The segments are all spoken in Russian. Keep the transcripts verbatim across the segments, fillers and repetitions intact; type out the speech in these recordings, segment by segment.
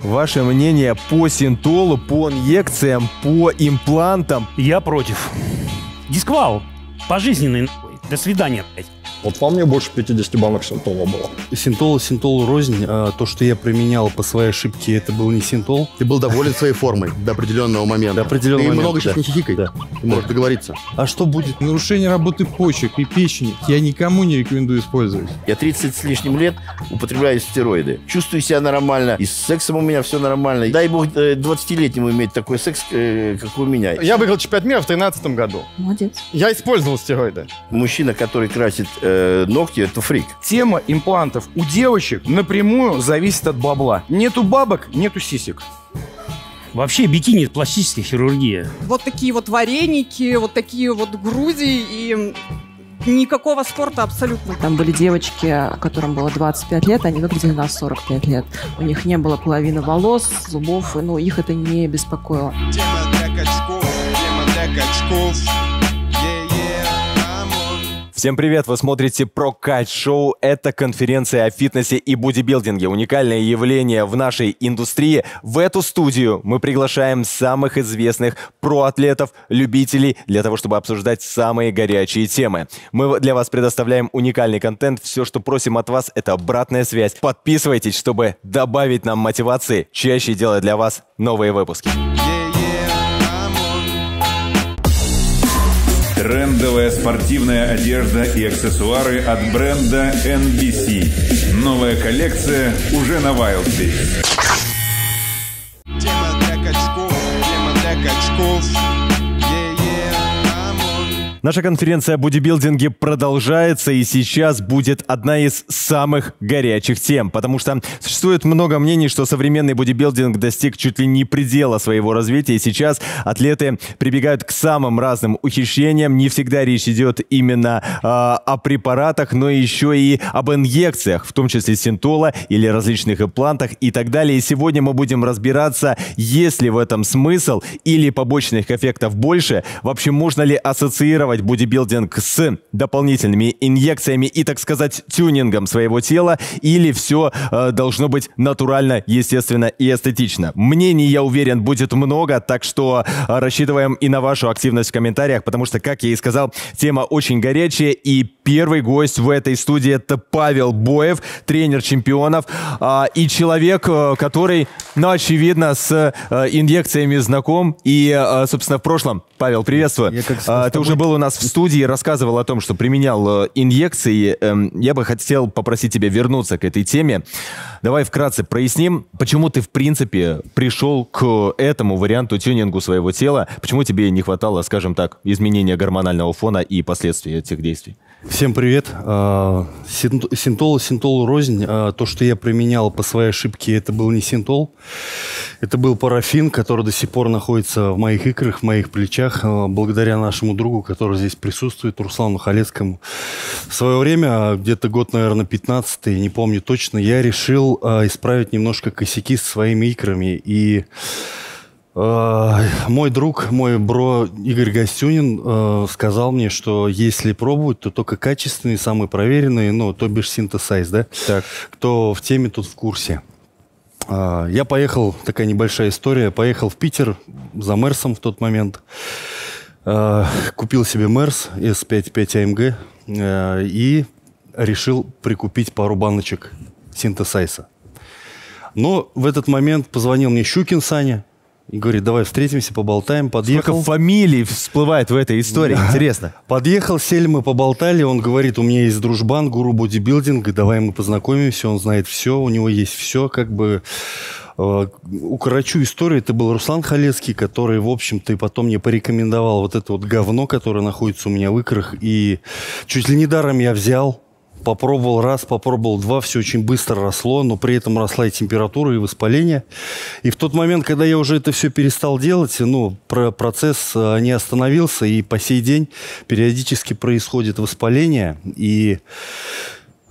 Ваше мнение по синтолу, по инъекциям, по имплантам? Я против. Дисквал. Пожизненный. До свидания, блядь. Вот по мне больше пятидесяти банок синтола было. Синтол, синтол рознь. А то, что я применял по своей ошибке, это был не синтол. Ты был доволен своей формой до определенного момента. До определенного Ты момента, много сейчас да. не хихикай. Да. Ты можешь договориться. А что будет? Нарушение работы почек и печени я никому не рекомендую использовать. Я тридцать с лишним лет употребляю стероиды. Чувствую себя нормально. И с сексом у меня все нормально. Дай бог двадцатилетнему иметь такой секс, как у меня. Я выиграл чемпионат мира в тринадцатом году. Молодец. Я использовал стероиды. Мужчина, который красит э, ногти, это фрик. Тема имплантов у девочек напрямую зависит от бабла. Нету бабок, нету сисек. Вообще бикини – это пластическая хирургия. Вот такие вот вареники, вот такие вот груди и никакого спорта абсолютно. Там были девочки, которым было двадцать пять лет, они выглядели на сорок пять лет. У них не было половины волос, зубов, но их это не беспокоило. Тема для качков, тема для качков. Всем привет! Вы смотрите Прокач Шоу. Это конференция о фитнесе и бодибилдинге. Уникальное явление в нашей индустрии. В эту студию мы приглашаем самых известных проатлетов, любителей, для того, чтобы обсуждать самые горячие темы. Мы для вас предоставляем уникальный контент. Все, что просим от вас, это обратная связь. Подписывайтесь, чтобы добавить нам мотивации, чаще делать для вас новые выпуски. Трендовая спортивная одежда и аксессуары от бренда эн би си. Новая коллекция уже на Wildberries. Тема для качков, тема для качков. Наша конференция о бодибилдинге продолжается, и сейчас будет одна из самых горячих тем, потому что существует много мнений, что современный бодибилдинг достиг чуть ли не предела своего развития, и сейчас атлеты прибегают к самым разным ухищрениям. Не всегда речь идет именно э, о препаратах, но еще и об инъекциях, в том числе синтола или различных имплантах и так далее. И сегодня мы будем разбираться, есть ли в этом смысл или побочных эффектов больше, вообще можно ли ассоциировать бодибилдинг с дополнительными инъекциями и, так сказать, тюнингом своего тела, или все э, должно быть натурально, естественно и эстетично. Мнений, я уверен, будет много, так что э, рассчитываем и на вашу активность в комментариях, потому что, как я и сказал, тема очень горячая, и первый гость в этой студии — это Павел Боев, тренер чемпионов э, и человек, э, который, ну, очевидно, с э, инъекциями знаком, и, э, собственно, в прошлом. Павел, приветствую. Я, как а, ты уже был у нас в студии, рассказывал о том, что применял э, инъекции. Э, я бы хотел попросить тебя вернуться к этой теме. Давай вкратце проясним, почему ты, в принципе, пришел к этому варианту тюнингу своего тела, почему тебе не хватало, скажем так, изменения гормонального фона и последствий этих действий. Всем привет. Синтол, синтол рознь. То, что я применял по своей ошибке, это был не синтол. Это был парафин, который до сих пор находится в моих икрах, в моих плечах, благодаря нашему другу, который здесь присутствует, Руслану Халецкому. В свое время, где-то год, наверное, пятнадцатый, не помню точно, я решил исправить немножко косяки со своими икрами. И Uh, мой друг, мой бро Игорь Гостюнин uh, сказал мне, что если пробовать, то только качественные, самые проверенные, ну, то бишь синтесайз, да? Так. Кто в теме, тот в курсе. Uh, я поехал, такая небольшая история, поехал в Питер за Мерсом в тот момент. Uh, купил себе Мерс эс пять пять а эм гэ uh, и решил прикупить пару баночек синтесайза. Но в этот момент позвонил мне Щукин Саня и говорит: давай встретимся, поболтаем. Подъехал. Сколько фамилий всплывает в этой истории, да. Интересно. Подъехал, сели мы, поболтали. Он говорит: у меня есть дружбан, гуру бодибилдинга, давай мы познакомимся. Он знает все, у него есть все. Как бы э, укорочу историю. Это был Руслан Халецкий, который, в общем-то, и потом мне порекомендовал вот это вот говно, которое находится у меня в икрах. И чуть ли не даром я взял. Попробовал раз, попробовал два, все очень быстро росло, но при этом росла и температура, и воспаление. И в тот момент, когда я уже это все перестал делать, ну, про процесс не остановился, и по сей день периодически происходит воспаление. И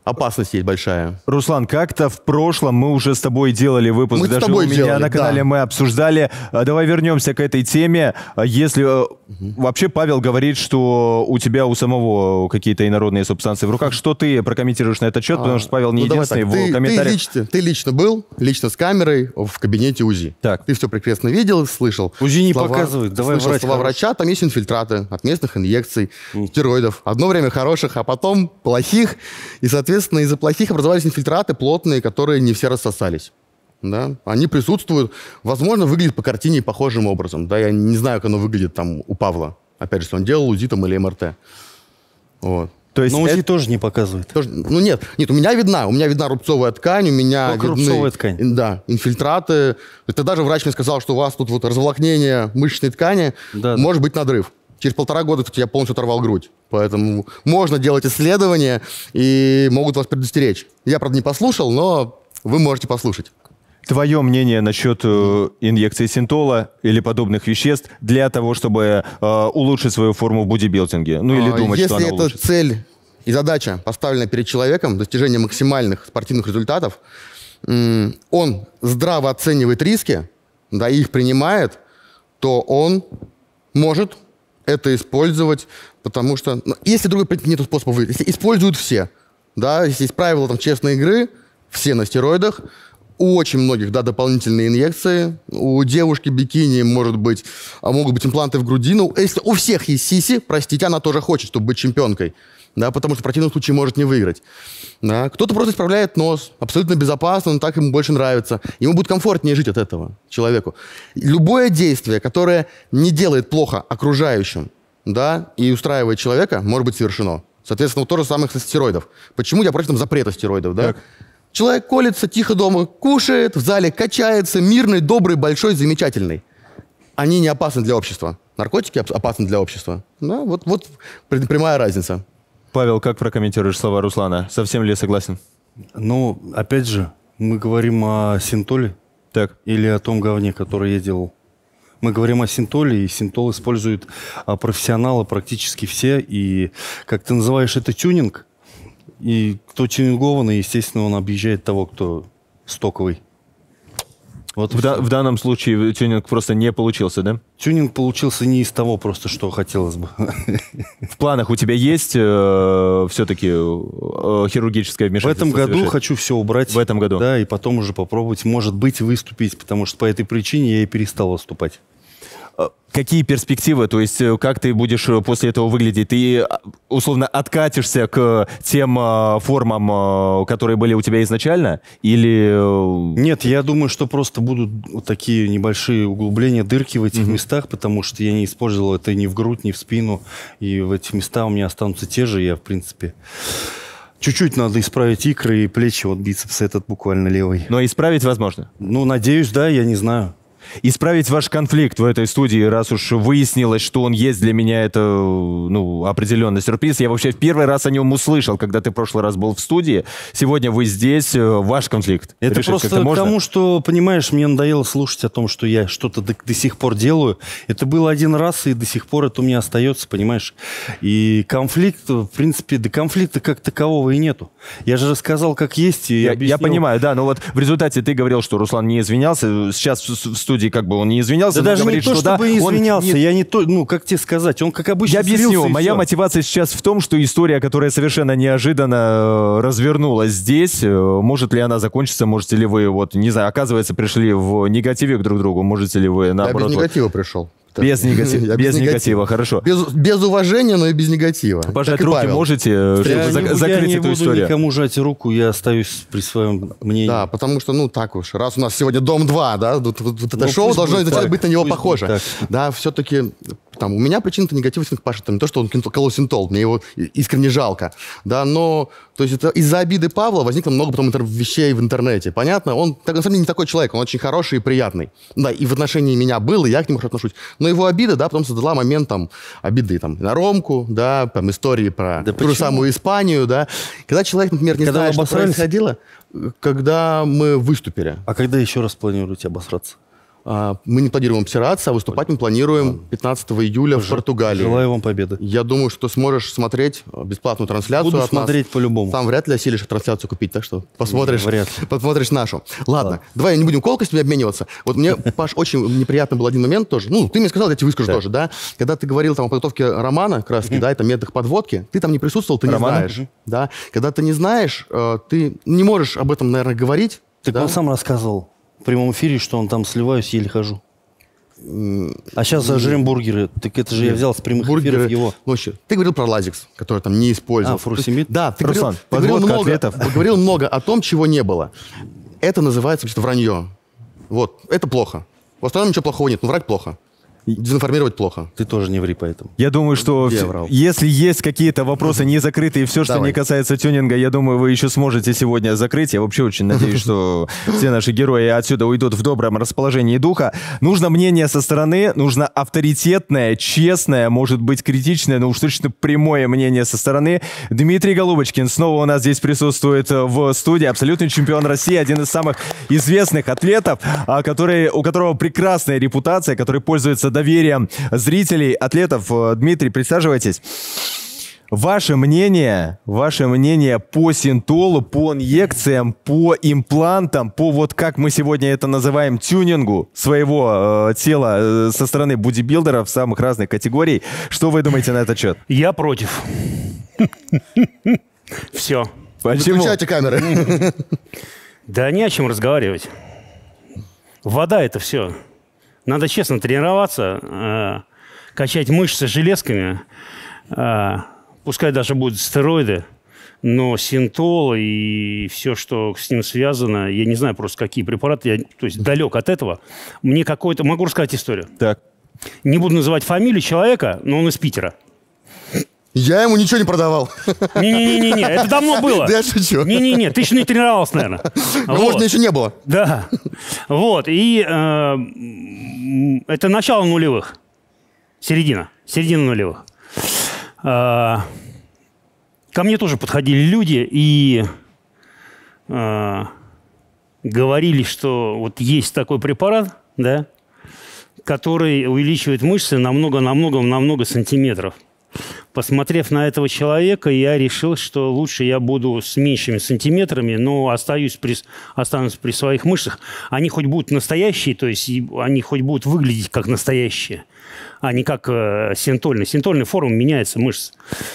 опасность есть большая. Руслан, как-то в прошлом мы уже с тобой делали выпуск, Мы с даже тобой у меня делали, на канале да. мы обсуждали. А, Давай вернемся к этой теме. А Если э, вообще Павел говорит, что у тебя у самого какие-то инородные субстанции в руках, что ты прокомментируешь на этот счет, потому что Павел не Ну, давай единственный так, в ты, ты, комментариях. лично, ты лично был, лично с камерой в кабинете УЗИ. Так. Ты все прекрасно видел, слышал. УЗИ не слова- показывает, давай слышал врать слова хорошо. врача, там есть инфильтраты от местных инъекций, стероидов. Одно время хороших, а потом плохих. И, соответственно, из-за плохих образовались инфильтраты плотные, которые не все рассосались. Да? Они присутствуют. Возможно, выглядит по картине похожим образом. Да? Я не знаю, как оно выглядит там у Павла. Опять же, если он делал УЗИ там, или МРТ. Вот. То есть Но УЗИ это- тоже не показывает. Тоже- ну нет, нет, у меня видна, у меня видна рубцовая ткань, у меня Только видны, рубцовая ткань. да, инфильтраты. Это даже врач мне сказал, что у вас тут вот разволокнение мышечной ткани, Да, может быть надрыв. Через полтора года, кстати, я полностью оторвал грудь. Поэтому можно делать исследования и могут вас предостеречь. Я, правда, не послушал, но вы можете послушать. Твое мнение насчет э, инъекции синтола или подобных веществ для того, чтобы э, улучшить свою форму в бодибилдинге? Ну или А, думать, что Если она это улучшит? цель и задача, поставленная перед человеком, достижение максимальных спортивных результатов, м, он здраво оценивает риски, да, и их принимает, то он может это использовать, потому что... ну, если другой нет способа выиграть, если используют все, да, если есть правила там, честной игры, все на стероидах, у очень многих, да, дополнительные инъекции. У девушки бикини, может быть, а могут быть импланты в грудину. Если у всех есть сиси, простите, она тоже хочет, чтобы быть чемпионкой. Да, потому что в противном случае может не выиграть. Да. Кто-то просто исправляет нос. Абсолютно безопасно, но так ему больше нравится. Ему будет комфортнее жить от этого человеку. Любое действие, которое не делает плохо окружающим, да, и устраивает человека, может быть совершено. Соответственно, вот то же самое со стероидов. Почему я против там, запрета стероидов, да? Так. Человек колется тихо дома, кушает, в зале качается, мирный, добрый, большой, замечательный. Они не опасны для общества. Наркотики оп- опасны для общества. Да, вот, вот пред- прямая разница. Павел, как прокомментируешь слова Руслана? Совсем ли согласен? Ну, опять же, мы говорим о синтоле Так. или о том говне, которое я делал. Мы говорим о синтоле, и синтол используют а, профессионалы практически все. И, как ты называешь, это тюнинг. И кто тюнингованный, естественно, он объезжает того, кто стоковый. Вот и В, да- всё. в данном случае тюнинг просто не получился, да? Тюнинг получился не из того просто, что хотелось бы. В планах у тебя есть э, все-таки э, хирургическое В вмешательство? этом году совершить? хочу все убрать. В этом году? Да, и потом уже попробовать, может быть, выступить, потому что по этой причине я и перестал выступать. Какие перспективы? То есть э, как ты будешь э, после этого выглядеть? Ты э, условно откатишься к тем э, формам, э, которые были у тебя изначально? Или... э, Нет, я думаю, что просто будут вот такие небольшие углубления, дырки в этих местах, потому что я не использовал это ни в грудь, ни в спину. И в этих местах у меня останутся те же. Я, в принципе, чуть-чуть надо исправить икры и плечи, вот бицепс этот буквально левый. Но исправить возможно? Ну, надеюсь, да, я не знаю. Исправить ваш конфликт в этой студии, раз уж выяснилось, что он есть, для меня это, ну, определенный сюрприз. Я вообще в первый раз о нем услышал, когда ты в прошлый раз был в студии. Сегодня вы здесь, э, ваш конфликт. Это Решить просто как-то к можно? тому, что, понимаешь, мне надоело слушать о том, что я что-то до, до сих пор делаю. Это было один раз, и до сих пор это у меня остается, понимаешь. И конфликт, в принципе, до конфликта как такового и нету. Я же рассказал, как есть, и Я, объяснил. я понимаю, да, но вот в результате ты говорил, что Руслан не извинялся. Сейчас в, в студии как бы он не извинялся. Да но даже говорит, не то, что да, чтобы он извинялся, не- я не то, ну, как тебе сказать, он как обычно Я объясню. слился, и Моя всё. мотивация сейчас в том, что история, которая совершенно неожиданно э, развернулась здесь, э, может ли она закончиться, можете ли вы, вот, не знаю, оказывается, пришли в негативе к друг другу, можете ли вы, Я наоборот... без вот- негатива пришел. Без, негатива, Я без без негатива, хорошо. Без, без уважения, но и без негатива. Пожать Как и руки Павел. можете, э, Я чтобы не зак- буду- закрыть я не эту буду историю? никому жать руку, я остаюсь при своем мнении. Да, потому что, ну, так уж, раз у нас сегодня Дом два, да, вот, вот- вот это Ну, шоу пусть должно будет изначально так, быть на него пусть похоже. будет так. Да, все-таки, там, у меня причина-то негативности к Паше, там, не то, что он кинул- колол синтол, мне его и- искренне жалко, да, но, то есть это из-за обиды Павла возникло много потом интер- вещей в интернете, понятно? Он, так, на самом деле, не такой человек, он очень хороший и приятный, да, и в отношении меня был, и я к нему хорошо отношусь, но его обида, да, потом создала момент, там, обиды, там, на Ромку, да, там, истории про Да ту же почему? самую Испанию, да, когда человек, например, не Когда знает, что обосрались? происходило, когда мы выступили. А когда еще раз планируете обосраться? А, мы не планируем обсираться, а выступать мы планируем пятнадцатого июля в Португалии. Желаю вам победы. Я думаю, что сможешь смотреть бесплатную трансляцию Буду от нас. смотреть по-любому. Сам вряд ли осилишь трансляцию купить, так что посмотришь, Вряд посмотришь нашу. Ладно, давай не будем колкостями обмениваться. Вот мне, Паш, очень неприятно был один момент тоже. Ну, ты мне сказал, я тебе выскажу тоже, да? Когда ты говорил там о подготовке романа, краски, да, и там методах подводки, ты там не присутствовал, ты не знаешь. Да? Когда ты не знаешь, ты не можешь об этом, наверное, говорить. Так он сам рассказывал в прямом эфире, что он там сливаюсь, еле хожу. А сейчас жрем бургеры. Так это же я взял с прямых бургеры, эфиров его. Ну, ты говорил про лазикс, который там не использовал. А, фуросемид? Да, ты Руслан, говорил, ты говорил, много, ответов. говорил много о том, чего не было. Это называется вообще-то вранье. Вот, это плохо. В остальном ничего плохого нет, но врать плохо. Дезинформировать плохо. Ты тоже не ври поэтому. Я думаю, что Я в- врал. если есть какие-то вопросы не закрытые, все, что Давай. не касается тюнинга, я думаю, вы еще сможете сегодня закрыть. Я вообще очень надеюсь, что все наши герои отсюда уйдут в добром расположении духа. Нужно мнение со стороны, нужно авторитетное, честное, может быть критичное, но уж точно прямое мнение со стороны. Дмитрий Голубочкин снова у нас здесь присутствует в студии. Абсолютный чемпион России, один из самых известных атлетов, а, который, у которого прекрасная репутация, который пользуется доверием зрителей, атлетов. Дмитрий, присаживайтесь. Ваше мнение, ваше мнение по синтолу, по инъекциям, по имплантам, по вот как мы сегодня это называем тюнингу своего э, тела э, со стороны бодибилдеров самых разных категорий. Что вы думаете на этот счет? Я против. Все. Почему? Выключайте камеры. Да не о чем разговаривать. Вода — это все. Надо честно тренироваться, э, качать мышцы железками, э, пускай даже будут стероиды, но синтол и все, что с ним связано, я не знаю просто какие препараты, я, то есть далек от этого. Мне какой-то... Могу рассказать историю. Так. Не буду называть фамилию человека, но он из Питера. Я ему ничего не продавал. Не-не-не, это давно было. Да я шучу. Не-не-не, ты еще не тренировался, наверное. Ну, может, меня еще не было. Да. Вот. И э, м, это начало нулевых. Середина. Середина нулевых. Э, ко мне тоже подходили люди и э, говорили, что вот есть такой препарат, да, который увеличивает мышцы намного-намного-намного сантиметров. Посмотрев на этого человека, я решил, что лучше я буду с меньшими сантиметрами, но остаюсь при, останусь при своих мышцах. Они хоть будут настоящие, то есть и они хоть будут выглядеть как настоящие, а не как э, синтольные. Синтольная форма меняется мышц.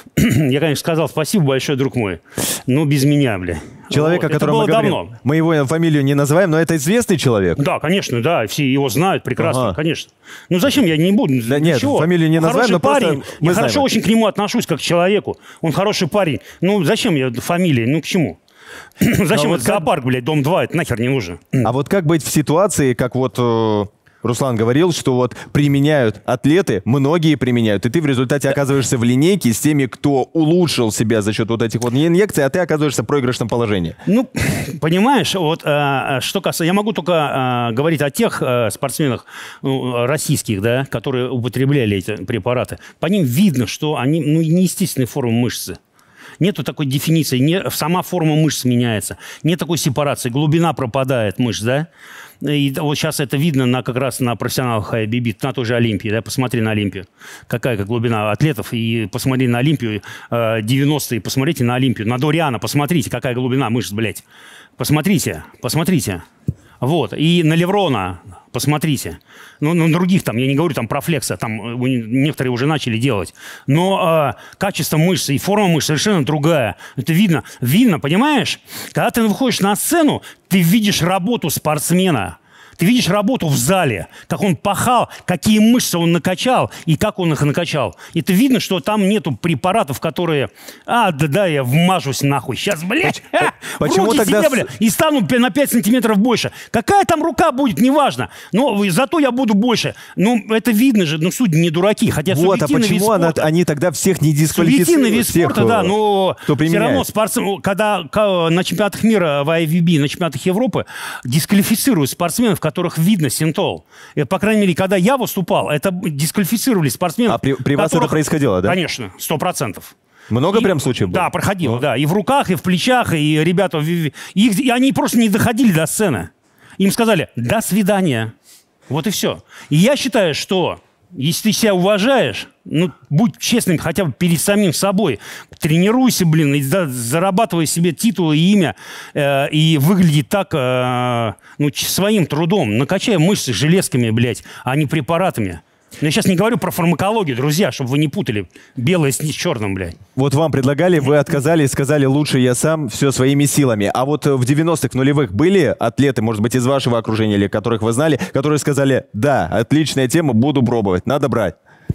Я, конечно, сказал спасибо большое, друг мой, но без меня, бля. Человека, Вот. о котором Это мы было говорим. давно. Мы его фамилию не называем, но это известный человек. Да, конечно, да, все его знают прекрасно, Ага. конечно. Ну зачем я не буду? Да нет, Ничего. фамилию не Он называем, хороший но просто парень. мы Я знаем хорошо это. очень к нему отношусь как к человеку. Он хороший парень. Ну зачем я фамилия? Ну к чему? Зачем вот этот зоопарк, блядь, дом два? Это нахер не нужно. А вот как быть в ситуации, как вот э, Руслан говорил, что вот применяют атлеты, многие применяют, и ты в результате оказываешься в линейке с теми, кто улучшил себя за счет вот этих вот инъекций, а ты оказываешься в проигрышном положении. Ну, понимаешь, вот а, что касается... Я могу только а, говорить о тех а, спортсменах ну, российских, да, которые употребляли эти препараты. По ним видно, что они ну, неестественной формы мышцы. Нету такой дефиниции, не, сама форма мышц меняется, нет такой сепарации, глубина пропадает мышц, да? И вот сейчас это видно на, как раз на профессионалах ай би би, на той же Олимпии, да, посмотри на Олимпию, какая глубина атлетов, и посмотри на Олимпию э, девяностые, посмотрите на Олимпию, на Дориана, посмотрите, какая глубина мышц, блядь, посмотрите, посмотрите, вот, и на Леврона, посмотрите, ну, на других там, я не говорю там про флекса, там э, некоторые уже начали делать, но э, качество мышц и форма мышц совершенно другая, это видно, видно, понимаешь, когда ты выходишь на сцену, ты видишь работу спортсмена. Ты видишь работу в зале, как он пахал, какие мышцы он накачал и как он их накачал. И ты видно, что там нету препаратов, которые... А, да-да, я вмажусь нахуй. Сейчас, блядь, а, почему в руки тогда себе, с- бля, и стану на пять сантиметров больше. Какая там рука будет, неважно. Но зато я буду больше. Ну, это видно же, ну, судьи не дураки. Хотя Вот, а субъективный вид почему она- спорта- они тогда всех не Субъективный дисквалифицируют? вид всех, спорта, да, э, но кто все применяет? равно спортсмен, когда ка- на чемпионатах мира в ай би би, на чемпионатах Европы дисквалифицируют спортсменов, в которых видно синтол. И, по крайней мере, когда я выступал, это дисквалифицировали спортсменов. А при- при вас это происходило, да? Конечно, сто процентов. Много И- прям случаев было? Да, проходило, да. И в руках, и в плечах, и ребята... в- Их, и они просто не доходили до сцены. Им сказали «до свидания». Вот и все. И я считаю, что если ты себя уважаешь, ну, будь честным хотя бы перед самим собой. Тренируйся, блин, и за, зарабатывай себе титул и имя, э, и выгляди так, э, ну, своим трудом. Накачай мышцы железками, блядь, а не препаратами. Но я сейчас не говорю про фармакологию, друзья, чтобы вы не путали белое с черным, блядь. Вот вам предлагали, вы отказались, сказали, лучше я сам, все своими силами. А вот в девяностых, нулевых были атлеты, может быть, из вашего окружения или которых вы знали, которые сказали, да, отличная тема, буду пробовать, надо брать.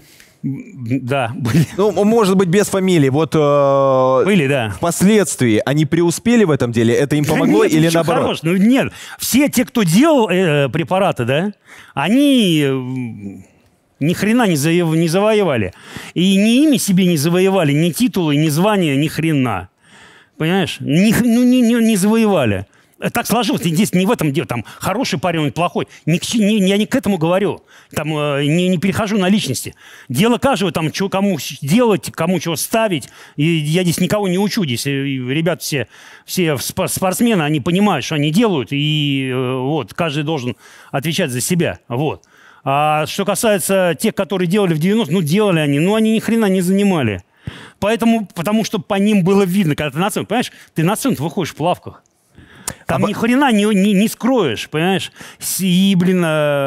Да, были. Ну, может быть, без фамилии. Вот э, были, да. Впоследствии они преуспели в этом деле? Это им помогло да нет, или наоборот? Хорош. Ну, нет, все те, кто делал э, препараты, да, они... Э, ни хрена не, заев... не завоевали. И ни имя себе не завоевали, ни титулы, ни звания, ни хрена. Понимаешь? Ни, ну, не, не, не завоевали. Так сложилось. Здесь не в этом дело. Там хороший парень, он плохой. Ни, ни, я не к этому говорю. Там, э, не, не перехожу на личности. Дело каждого, там, что, кому делать, кому чего ставить. И я здесь никого не учу. Здесь ребята все, все спортсмены, они понимают, что они делают. И э, вот, каждый должен отвечать за себя. Вот. А что касается тех, которые делали в девяностых, ну, делали они, но они ни хрена не занимали. Поэтому, потому что по ним было видно, когда ты на сцену, понимаешь, ты на сцену выходишь в плавках. Там а ни хрена не, не, не скроешь, понимаешь? И, блин,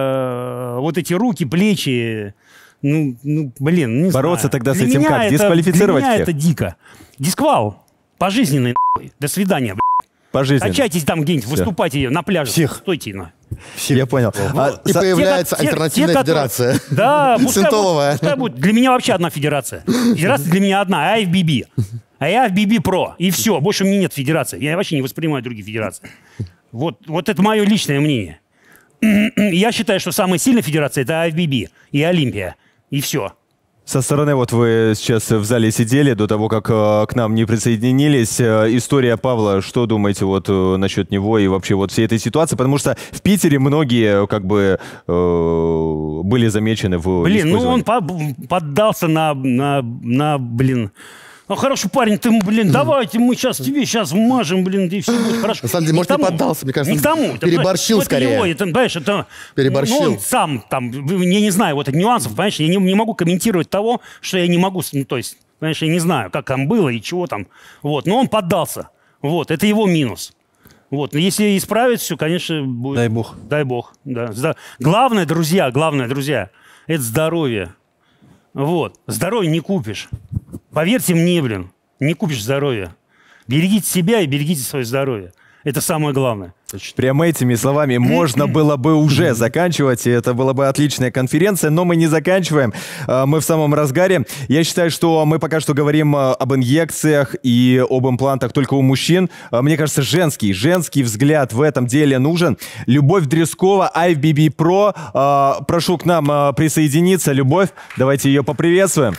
э, вот эти руки, плечи, ну, ну блин, не Бороться знаю. тогда для с этим как? Это, Дисквалифицировать Для меня всех? это дико. Дисквал. Пожизненный, нахуй. До свидания, блин. Пожизненно. Качайтесь там где-нибудь, выступайте на пляже. Всех. Стойте, на. Все. Я понял. А, и появляется те, альтернативная те, федерация. Да, Синтоловая. Пускай будет. Для меня вообще одна федерация. Федерация для меня одна, ай эф би би. А я ай эф би би Pro. И все, больше у меня нет федерации. Я вообще не воспринимаю другие федерации. Вот, вот это мое личное мнение. Я считаю, что самая сильная федерация – это ай эф би би и Олимпия. И все. Со стороны, вот вы сейчас в зале сидели, до того, как э, к нам не присоединились. Э, история Павла, что думаете вот э, насчет него и вообще вот всей этой ситуации? Потому что в Питере многие как бы э, были замечены в Блин, ну он использовании. по поддался на, на, на, блин... Ну, хороший парень, ты, блин, давайте мы сейчас тебе сейчас вмажем, блин, и все будет хорошо. На самом деле, Не может, к и тому. поддался, мне кажется, Не к тому. переборщил это, скорее. Его, это, понимаешь, это, Переборщил. Ну, он сам, там, я не знаю, вот нюансов, понимаешь, я не, не могу комментировать того, что я не могу, ну, то есть, понимаешь, я не знаю, как там было и чего там, вот, но он поддался, вот, это его минус. Вот, но если исправить все, конечно, будет... Дай бог. Дай бог, да. Зда... Главное, друзья, главное, друзья, это здоровье. Вот, здоровье не купишь. Поверьте мне, блин. Не купишь здоровье. Берегите себя и берегите свое здоровье. Это самое главное. Прямо этими словами можно было бы уже заканчивать, и это была бы отличная конференция, но мы не заканчиваем. Мы в самом разгаре. Я считаю, что мы пока что говорим об инъекциях и об имплантах только у мужчин. Мне кажется, женский, женский взгляд в этом деле нужен. Любовь Дрескова, ай эф би би Pro. Прошу к нам присоединиться. Любовь, давайте ее поприветствуем.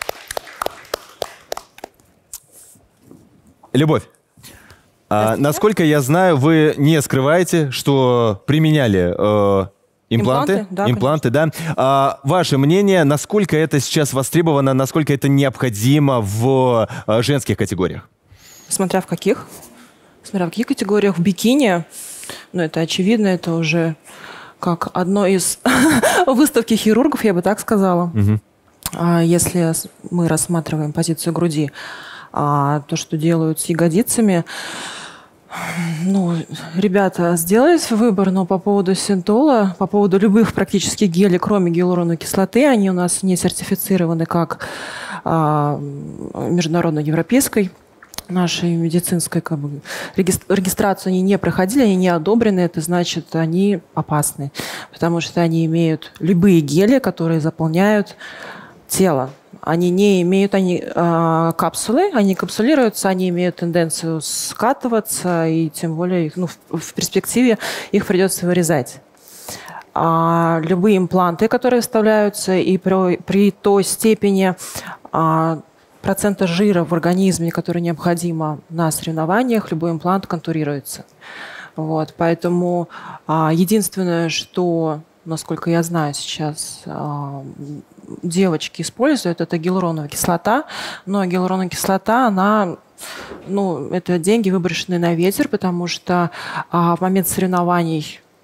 Любовь, а, насколько я знаю, вы не скрываете, что применяли э, импланты, Импланты, да, импланты, да. А, ваше мнение, насколько это сейчас востребовано, насколько это необходимо в э, женских категориях? Смотря в каких. Смотря в каких категориях. В бикини, ну это очевидно, это уже как одно из выставки хирургов, я бы так сказала. Угу. Если мы рассматриваем позицию груди. А то, что делают с ягодицами, ну, ребята сделали свой выбор, но по поводу синтола, по поводу любых практически гелей, кроме гиалуроновой кислоты, они у нас не сертифицированы как а, международной европейской нашей медицинской как бы, регистрацию они не проходили, они не одобрены, это значит, они опасны, потому что они имеют любые гели, которые заполняют тело. Они не имеют они, э, капсулы, они капсулируются, они имеют тенденцию скатываться, и тем более ну, в, в перспективе их придется вырезать. А любые импланты, которые вставляются, и при, при той степени а, процента жира в организме, который необходимо на соревнованиях, любой имплант контурируется. Вот, поэтому а, единственное, что, насколько я знаю сейчас, а, девочки используют, это гиалуроновая кислота. Но гиалуроновая кислота, она, ну, это деньги, выброшенные на ветер, потому что а, в момент соревнований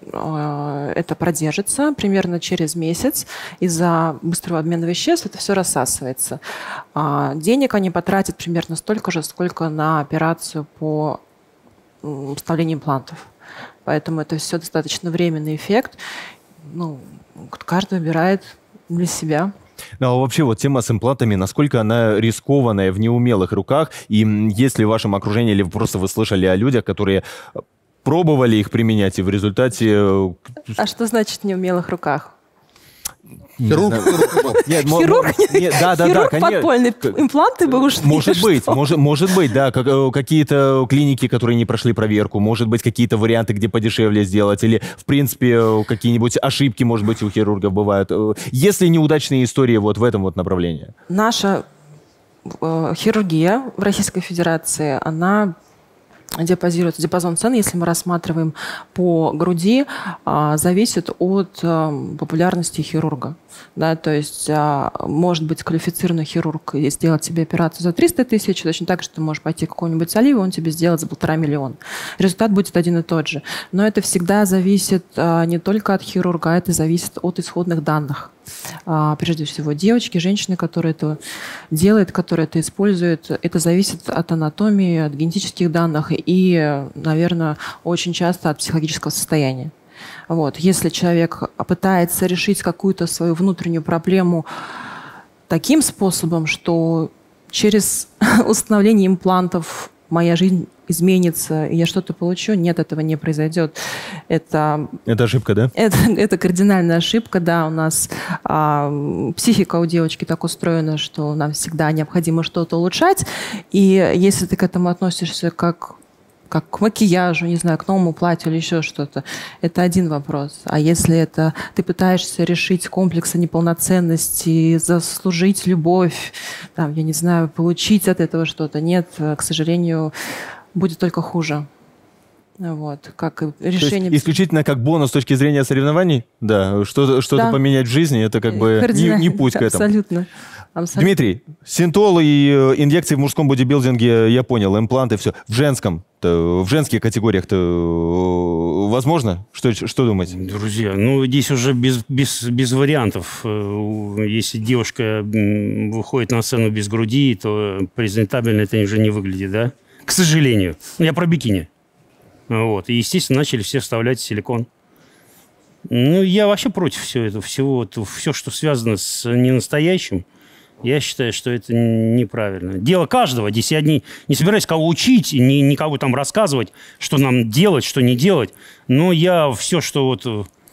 э, это продержится примерно через месяц. Из-за быстрого обмена веществ это все рассасывается. А денег они потратят примерно столько же, сколько на операцию по вставлению имплантов. Поэтому это все достаточно временный эффект. Ну, каждый выбирает для себя. Ну, а вообще вот тема с имплантами, насколько она рискованная в неумелых руках, и есть ли в вашем окружении, или просто вы слышали о людях, которые пробовали их применять, и в результате... А что значит в неумелых руках? Хирург, нет, хирург, нет, да, да, хирург да, подпольный, импланты бы ушли. Может быть, может, может быть, да, как, какие-то клиники, которые не прошли проверку, может быть, какие-то варианты, где подешевле сделать, или, в принципе, какие-нибудь ошибки, может быть, у хирургов бывают. Есть ли неудачные истории вот в этом вот направлении? Наша э, хирургия в Российской Федерации, она... диапазируется, диапазон цен, если мы рассматриваем по груди, а, зависит от а, популярности хирурга. Да, то есть а, может быть квалифицированный хирург и сделать тебе операцию за триста тысяч, точно так же ты можешь пойти к какому-нибудь Оливу, он тебе сделает за полтора миллиона. Результат будет один и тот же. Но это всегда зависит а, не только от хирурга, а это зависит от исходных данных. А, прежде всего, девочки, женщины, которые это делают, которые это используют, это зависит от анатомии, от генетических данных и, наверное, очень часто от психологического состояния. Вот. Если человек пытается решить какую-то свою внутреннюю проблему таким способом, что через установление имплантов моя жизнь изменится, и я что-то получу, нет, этого не произойдет. Это, это ошибка, да? Это, это кардинальная ошибка, да. У нас а, психика у девочки так устроена, что нам всегда необходимо что-то улучшать, и если ты к этому относишься как... как к макияжу, не знаю, к новому платью или еще что-то. Это один вопрос. А если это ты пытаешься решить комплексы неполноценности, заслужить любовь, там, я не знаю, получить от этого что-то, нет, к сожалению, будет только хуже. Вот, как и решение... То есть исключительно как бонус с точки зрения соревнований? Да, что-то, что-то да. поменять в жизни, это как бы не, не путь к этому. Абсолютно. Абсолютно. Дмитрий, синтол и инъекции в мужском бодибилдинге, я понял, импланты, все. В женском, в женских категориях-то возможно? Что, что думаете? Друзья, ну здесь уже без, без, без вариантов. Если девушка выходит на сцену без груди, то презентабельно это уже не выглядит, да? К сожалению. Я про бикини. Вот. И, естественно, начали все вставлять силикон. Ну, я вообще против всего этого, всего, все, что связано с ненастоящим. Я считаю, что это неправильно. Дело каждого. Здесь я не, не собираюсь кого учить, ни, никого там рассказывать, что нам делать, что не делать. Но я все, что вот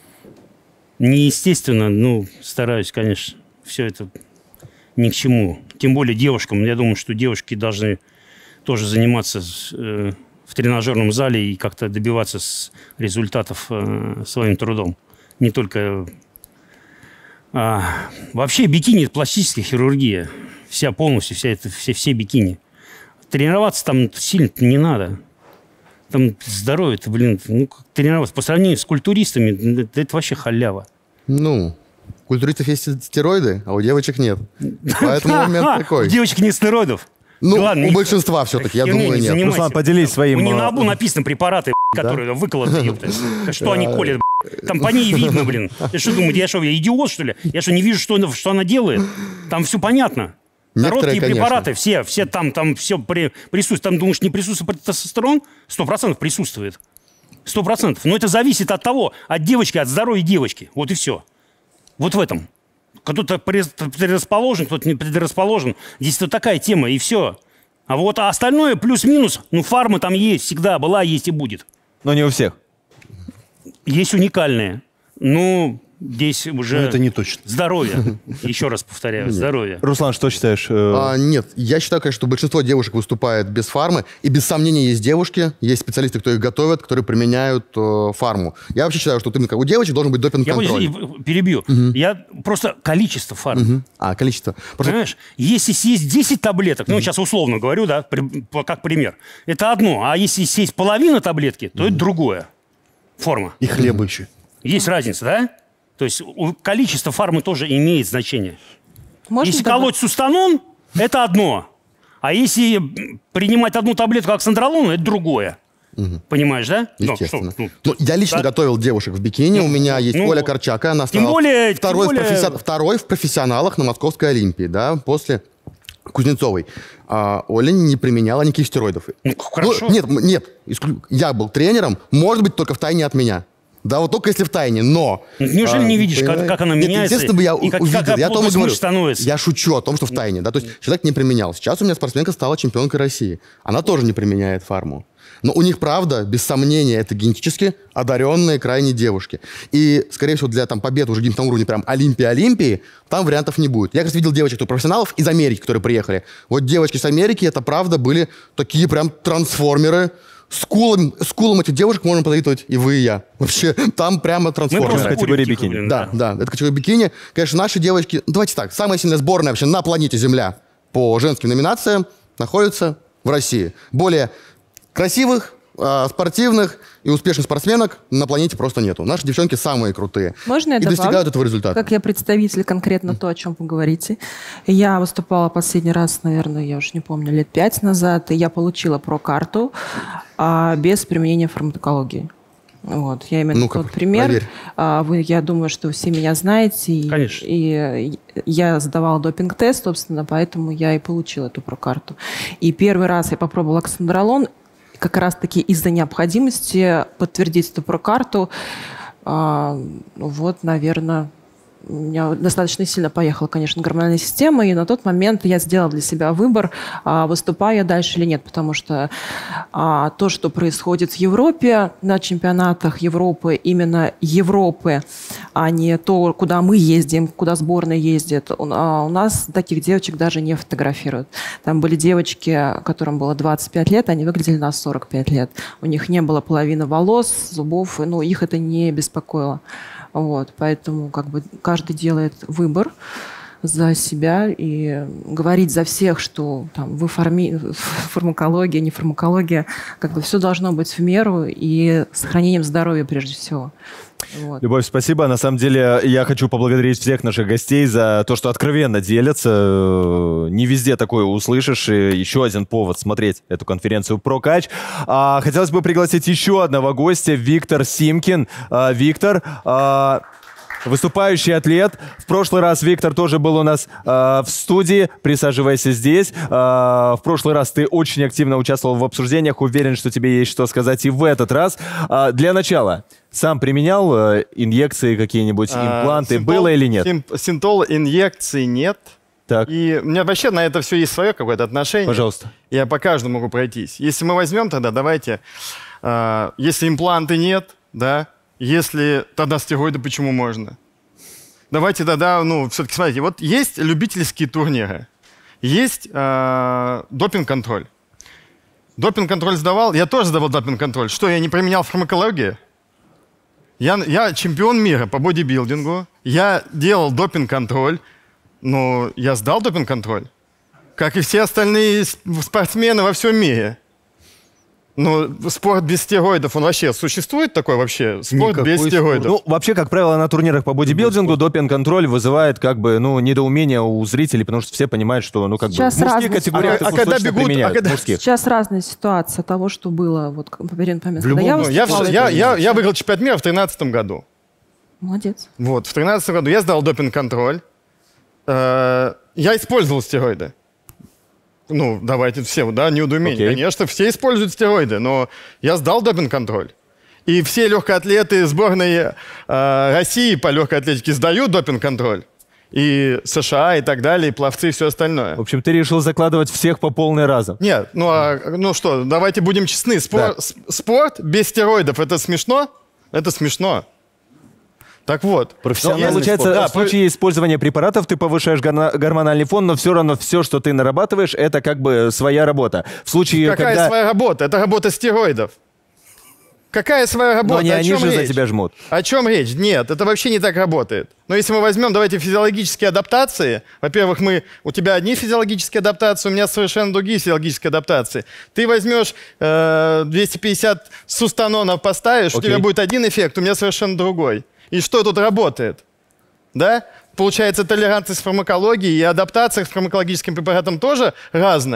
неестественно, ну, стараюсь, конечно, все это ни к чему. Тем более девушкам. Я думаю, что девушки должны тоже заниматься э, в тренажерном зале и как-то добиваться с результатов э, своим трудом. Не только... А, вообще бикини – это пластическая хирургия. Вся полностью, вся это, все, все бикини. Тренироваться там сильно не надо. Там здоровье-то, блин, ну, тренироваться. По сравнению с культуристами, это, это вообще халява. Ну, у культуристов есть стероиды, а у девочек нет. Поэтому момент такой. У девочек нет стероидов. Ну, Ладно, у большинства все-таки, я думаю, нет. Не Руслан, поделись своим... У Нинабу написаны препараты, которые выколоты. Что они колят, там по ней видно, блин. Я что думаете, я что, я идиот, что ли? Я что, не вижу, что, что она делает? Там все понятно. Короткие препараты, все, все там, там все при, присутствует. Там, думаешь, не присутствует тестостерон? Сто процентов присутствует. Сто процентов. Но это зависит от того, от девочки, от здоровья девочки. Вот и все. Вот в этом. Кто-то предрасположен, кто-то не предрасположен. Здесь вот такая тема, и все. А вот а остальное плюс-минус, ну, фарма там есть, всегда была, есть и будет. Но не у всех. Есть уникальные. Ну, здесь уже... Но это не точно. Здоровье. Еще раз повторяю, здоровье. Руслан, что считаешь? А, нет, я считаю, конечно, что большинство девушек выступает без фармы. И без сомнения есть девушки, есть специалисты, кто их готовят, которые применяют э, фарму. Я вообще считаю, что именно как у девочек должен быть допинг-контроль. Я перебью. Угу. Я просто количество фарм. Угу. А, количество. Просто... Понимаешь, если съесть десять таблеток, ну, сейчас условно говорю, да, при, как пример, это одно. А если съесть половину таблетки, то угу. это другое. Форма. И хлеба еще. Есть разница, да? То есть количество фармы тоже имеет значение. Можно если колоть сустанон, это одно. А если принимать одну таблетку оксандролона, это другое. Угу. Понимаешь, да? Естественно. Ну, ну, я лично да? готовил девушек в бикини. Ну, у меня есть ну, Оля Корчака. Она стала более, второй, более... В професси... второй в профессионалах на Московской Олимпии, да, после Кузнецовой. А Оля не применяла никаких стероидов. Ну, хорошо. Ну, нет, нет. Я был тренером, может быть, только в тайне от меня. Да, вот только если в тайне, но... Неужели а, не видишь, как, как она нет, меняется? Естественно, бы я и как, увидел. Как я о том и говорю. Становится. Я шучу о том, что в тайне. Да, то есть человек не применял. Сейчас у меня спортсменка стала чемпионкой России. Она тоже не применяет фарму. Но у них, правда, без сомнения, это генетически одаренные крайне девушки. И, скорее всего, для там, победы уже где-то на уровне прям Олимпии-Олимпии там вариантов не будет. Я, как раз видел девочек, кто профессионалов из Америки, которые приехали. Вот девочки с Америки, это правда были такие прям трансформеры. С кулом, с кулом этих девушек можно позавидовать и вы, и я. Вообще, там прямо трансформеры. Мы категория бикини. Блин, да, да, да, это категория бикини. Конечно, наши девочки... Давайте так, самая сильная сборная вообще на планете Земля по женским номинациям находится в России. Более красивых, э, спортивных и успешных спортсменок на планете просто нету. Наши девчонки самые крутые. Можно я и добавлю? достигают этого результата. Как я представитель конкретно то, о чем вы говорите. Я выступала последний раз, наверное, я уже не помню, лет пять назад, и я получила про-карту а, без применения фармакологии. Вот, я именно Ну-ка, тот пример. проверь. А, вы, я думаю, что все меня знаете. И, Конечно. И я сдавала допинг-тест, собственно, поэтому я и получила эту про-карту. И первый раз я попробовала оксандролон, как раз-таки из-за необходимости подтвердить эту про-карту. А, вот, наверное, у меня достаточно сильно поехала, конечно, гормональная система, и на тот момент я сделала для себя выбор, а, выступаю я дальше или нет, потому что а, то, что происходит в Европе на чемпионатах Европы, именно Европы, а не то, куда мы ездим, куда сборная ездит, у, а, у нас таких девочек даже не фотографируют. Там были девочки, которым было двадцать пять лет, они выглядели на сорок пять лет. У них не было половины волос, зубов, ну, их это не беспокоило. Вот, поэтому как бы каждый делает выбор за себя и говорить за всех, что там вы фарми... фармакология, не фармакология, как бы все должно быть в меру и с сохранением здоровья прежде всего. Вот. Любовь, спасибо. На самом деле, я хочу поблагодарить всех наших гостей за то, что откровенно делятся. Не везде такое услышишь. И еще один повод смотреть эту конференцию «Прокач». А, хотелось бы пригласить еще одного гостя, Виктор Симкин. А, Виктор... А... Выступающий атлет. В прошлый раз Виктор тоже был у нас э, в студии. Присаживайся здесь. Э, в прошлый раз ты очень активно участвовал в обсуждениях. Уверен, что тебе есть что сказать и в этот раз. Э, для начала, сам применял э, инъекции какие-нибудь, импланты? А, синтол, было или нет? Синтол, инъекций нет. Так. И у меня вообще на это все есть свое какое-то отношение. Пожалуйста. Я по каждому могу пройтись. Если мы возьмем тогда, давайте, э, если импланты нет, да, если тогда стероиды почему можно? Давайте тогда, ну, все-таки смотрите, вот есть любительские турниры, есть э, допинг-контроль. Допинг-контроль сдавал, я тоже сдавал допинг-контроль. Что, я не применял фармакологию? Я, я чемпион мира по бодибилдингу, я делал допинг-контроль, но я сдал допинг-контроль, как и все остальные спортсмены во всем мире. Ну, спорт без стероидов, он вообще существует такой вообще? Спорт Никакой без стероидов? Ну, вообще, как правило, на турнирах по бодибилдингу допинг-контроль вызывает как бы, ну, недоумение у зрителей, потому что все понимают, что, ну, как Сейчас бы, мужские категории а, а когда бегут, применяют, а когда... мужских. Сейчас разная ситуация того, что было вот по периоду момента. Любом... Я, я, я, я, я выиграл чемпионат мира в тринадцатом году. Молодец. Вот, в тринадцатом году я сдал допинг-контроль. Э-э- я использовал стероиды. Ну, давайте все, да, неудумение. Okay. Конечно, все используют стероиды, но я сдал допинг-контроль. И все легкоатлеты сборной э, России по легкой атлетике сдают допинг-контроль. И США, и так далее, и пловцы, и все остальное. В общем, ты решил закладывать всех по полной разом. Нет, ну, а, ну что, давайте будем честны. Спор, да. Спорт без стероидов – это смешно? Это смешно. Так вот. Профессиональный но, получается, спорт. Да, в случае использования препаратов ты повышаешь гормональный фон, но все равно все, что ты нарабатываешь, это как бы своя работа. В случае, Какая когда... своя работа? Это работа стероидов. Какая своя работа? Но не О они чем же речь? за тебя жмут. О чем речь? Нет, это вообще не так работает. Но если мы возьмем, давайте, физиологические адаптации. Во-первых, мы, у тебя одни физиологические адаптации, у меня совершенно другие физиологические адаптации. Ты возьмешь э, двести пятьдесят сустанонов, поставишь, okay. у тебя будет один эффект, у меня совершенно другой. И что тут работает? Да? Получается, толерантность к фармакологии и адаптация к фармакологическим препаратам тоже разная.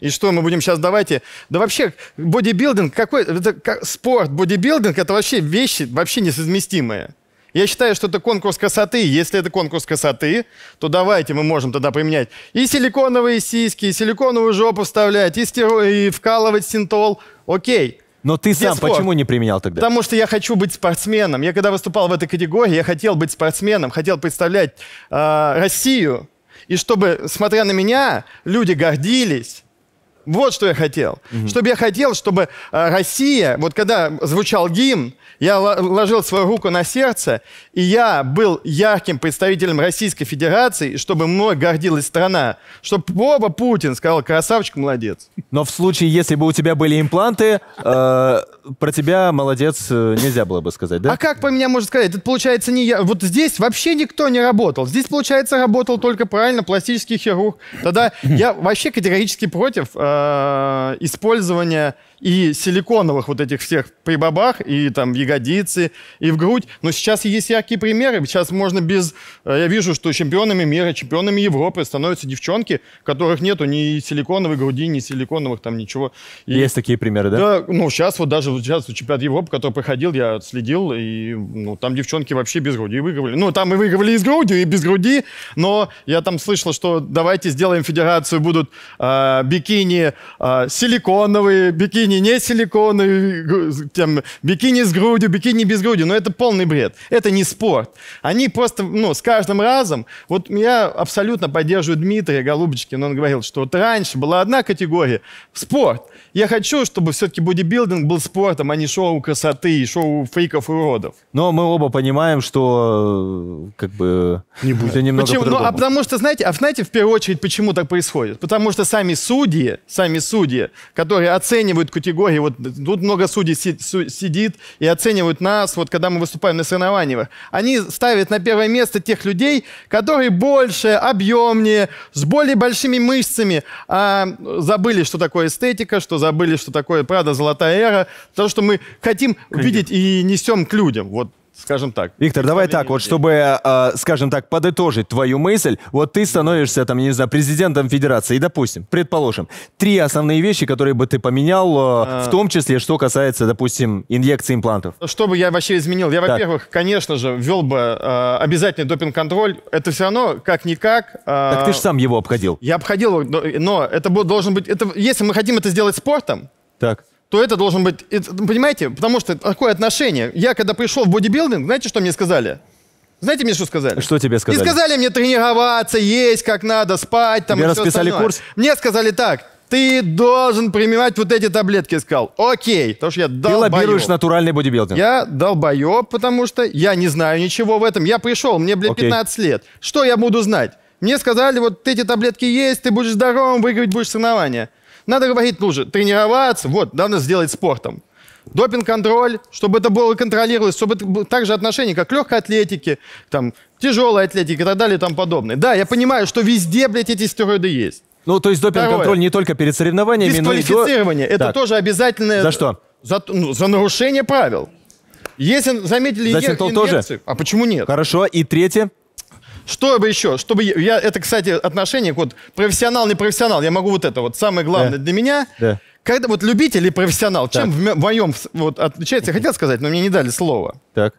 И что, мы будем сейчас, давайте... Да вообще, бодибилдинг, какой... Это, как, спорт, бодибилдинг, это вообще вещи вообще несовместимые. Я считаю, что это конкурс красоты. Если это конкурс красоты, то давайте мы можем тогда применять и силиконовые сиськи, и силиконовую жопу вставлять, и, стеро... и вкалывать синтол. Окей. Но ты Где сам спорт? почему не применял тогда? Потому что я хочу быть спортсменом. Я когда выступал в этой категории, я хотел быть спортсменом, хотел представлять э, Россию. И чтобы, смотря на меня, люди гордились. Вот что я хотел. Mm-hmm. Чтобы я хотел, чтобы э, Россия, вот когда звучал гимн, я ложил свою руку на сердце, и я был ярким представителем Российской Федерации, чтобы мной гордилась страна. Чтобы оба Путин сказал: красавчик, молодец. Но в случае, если бы у тебя были импланты, э, про тебя молодец э, нельзя было бы сказать, да? А как по меня можно сказать? Это получается не я. Вот здесь вообще никто не работал. Здесь, получается, работал только правильно пластический хирург. Тогда я вообще категорически против э, использования и силиконовых вот этих всех прибабах, и там в ягодицы, и в грудь. Но сейчас есть яркие примеры. Сейчас можно без... Я вижу, что чемпионами мира, чемпионами Европы становятся девчонки, у которых нету ни силиконовой груди, ни силиконовых там ничего. И, есть такие примеры, да? Да, ну сейчас вот даже вот сейчас чемпионат Европы, который проходил, я следил, и ну, там девчонки вообще без груди выигрывали. Ну, там и выигрывали и с грудью, и без груди, но я там слышал, что давайте сделаем федерацию, будут э, бикини э, силиконовые, бикини не силиконовые, там, бикини с грудью, бикини без груди. Но это полный бред. Это не спорт. Они просто, ну, с каждым разом... Вот я абсолютно поддерживаю Дмитрия Голубочкина. Он говорил, что вот раньше была одна категория — спорт. Я хочу, чтобы все-таки бодибилдинг был спортом, а не шоу красоты, шоу фриков и уродов. Но мы оба понимаем, что как бы не будет. Немного Почему? Ну, а потому что, знаете, а знаете, в первую очередь, почему так происходит? Потому что сами судьи, сами судьи, которые оценивают категории, вот тут много судей си, су, сидит и оценивают нас, вот когда мы выступаем на соревнованиях, они ставят на первое место тех людей, которые больше, объемнее, с более большими мышцами, а забыли, что такое эстетика, что забыли, что такое, правда, золотая эра, то, что мы хотим видеть и несем к людям, вот. Скажем так. Виктор, давай так, вот чтобы, э, скажем так, подытожить твою мысль, вот ты становишься, там, не знаю, президентом федерации, и, допустим, предположим, три основные вещи, которые бы ты поменял, э, а... в том числе, что касается, допустим, инъекций имплантов. Что бы я вообще изменил? Я, во-первых, конечно же, ввел бы э, обязательный допинг-контроль. Это все равно, как-никак... Э, так ты же сам его обходил. Я обходил, но, но это должен быть... Это, если мы хотим это сделать спортом, так. то это должен быть... Это, понимаете? Потому что такое отношение. Я когда пришел в бодибилдинг, знаете, что мне сказали? Знаете мне, что сказали? Что тебе сказали? Не сказали мне тренироваться, есть как надо, спать. Там, тебе расписали остальное. Курс? Мне сказали так: ты должен принимать вот эти таблетки. Я сказал: окей. Потому что я долбоеб. Ты лоббируешь натуральный бодибилдинг. Я долбоеб, потому что я не знаю ничего в этом. Я пришел, мне, блядь, пятнадцать лет. Что я буду знать? Мне сказали: вот эти таблетки есть, ты будешь здоровым, выигрывать будешь соревнования. Надо говорить, нужно тренироваться, вот, надо сделать спортом. Допинг-контроль, чтобы это было контролировалось, чтобы это было также отношение, как к легкой атлетике, там, тяжелой атлетике и так далее и тому подобное. Да, я понимаю, что везде, блядь, эти стероиды есть. Ну, то есть допинг-контроль не только перед соревнованиями, но и до... Дисквалифицирование, это так. Тоже обязательное... За что? За, ну, за нарушение правил. Если заметили... За синтол тоже? А почему нет? Хорошо, и третье? Что бы еще? Чтобы я, это, кстати, отношение, вот профессионал, не профессионал, я могу вот это вот, самое главное да. для меня, да. когда вот любитель и профессионал, так. чем в моем вот, отличается, я хотел сказать, но мне не дали слова. Так.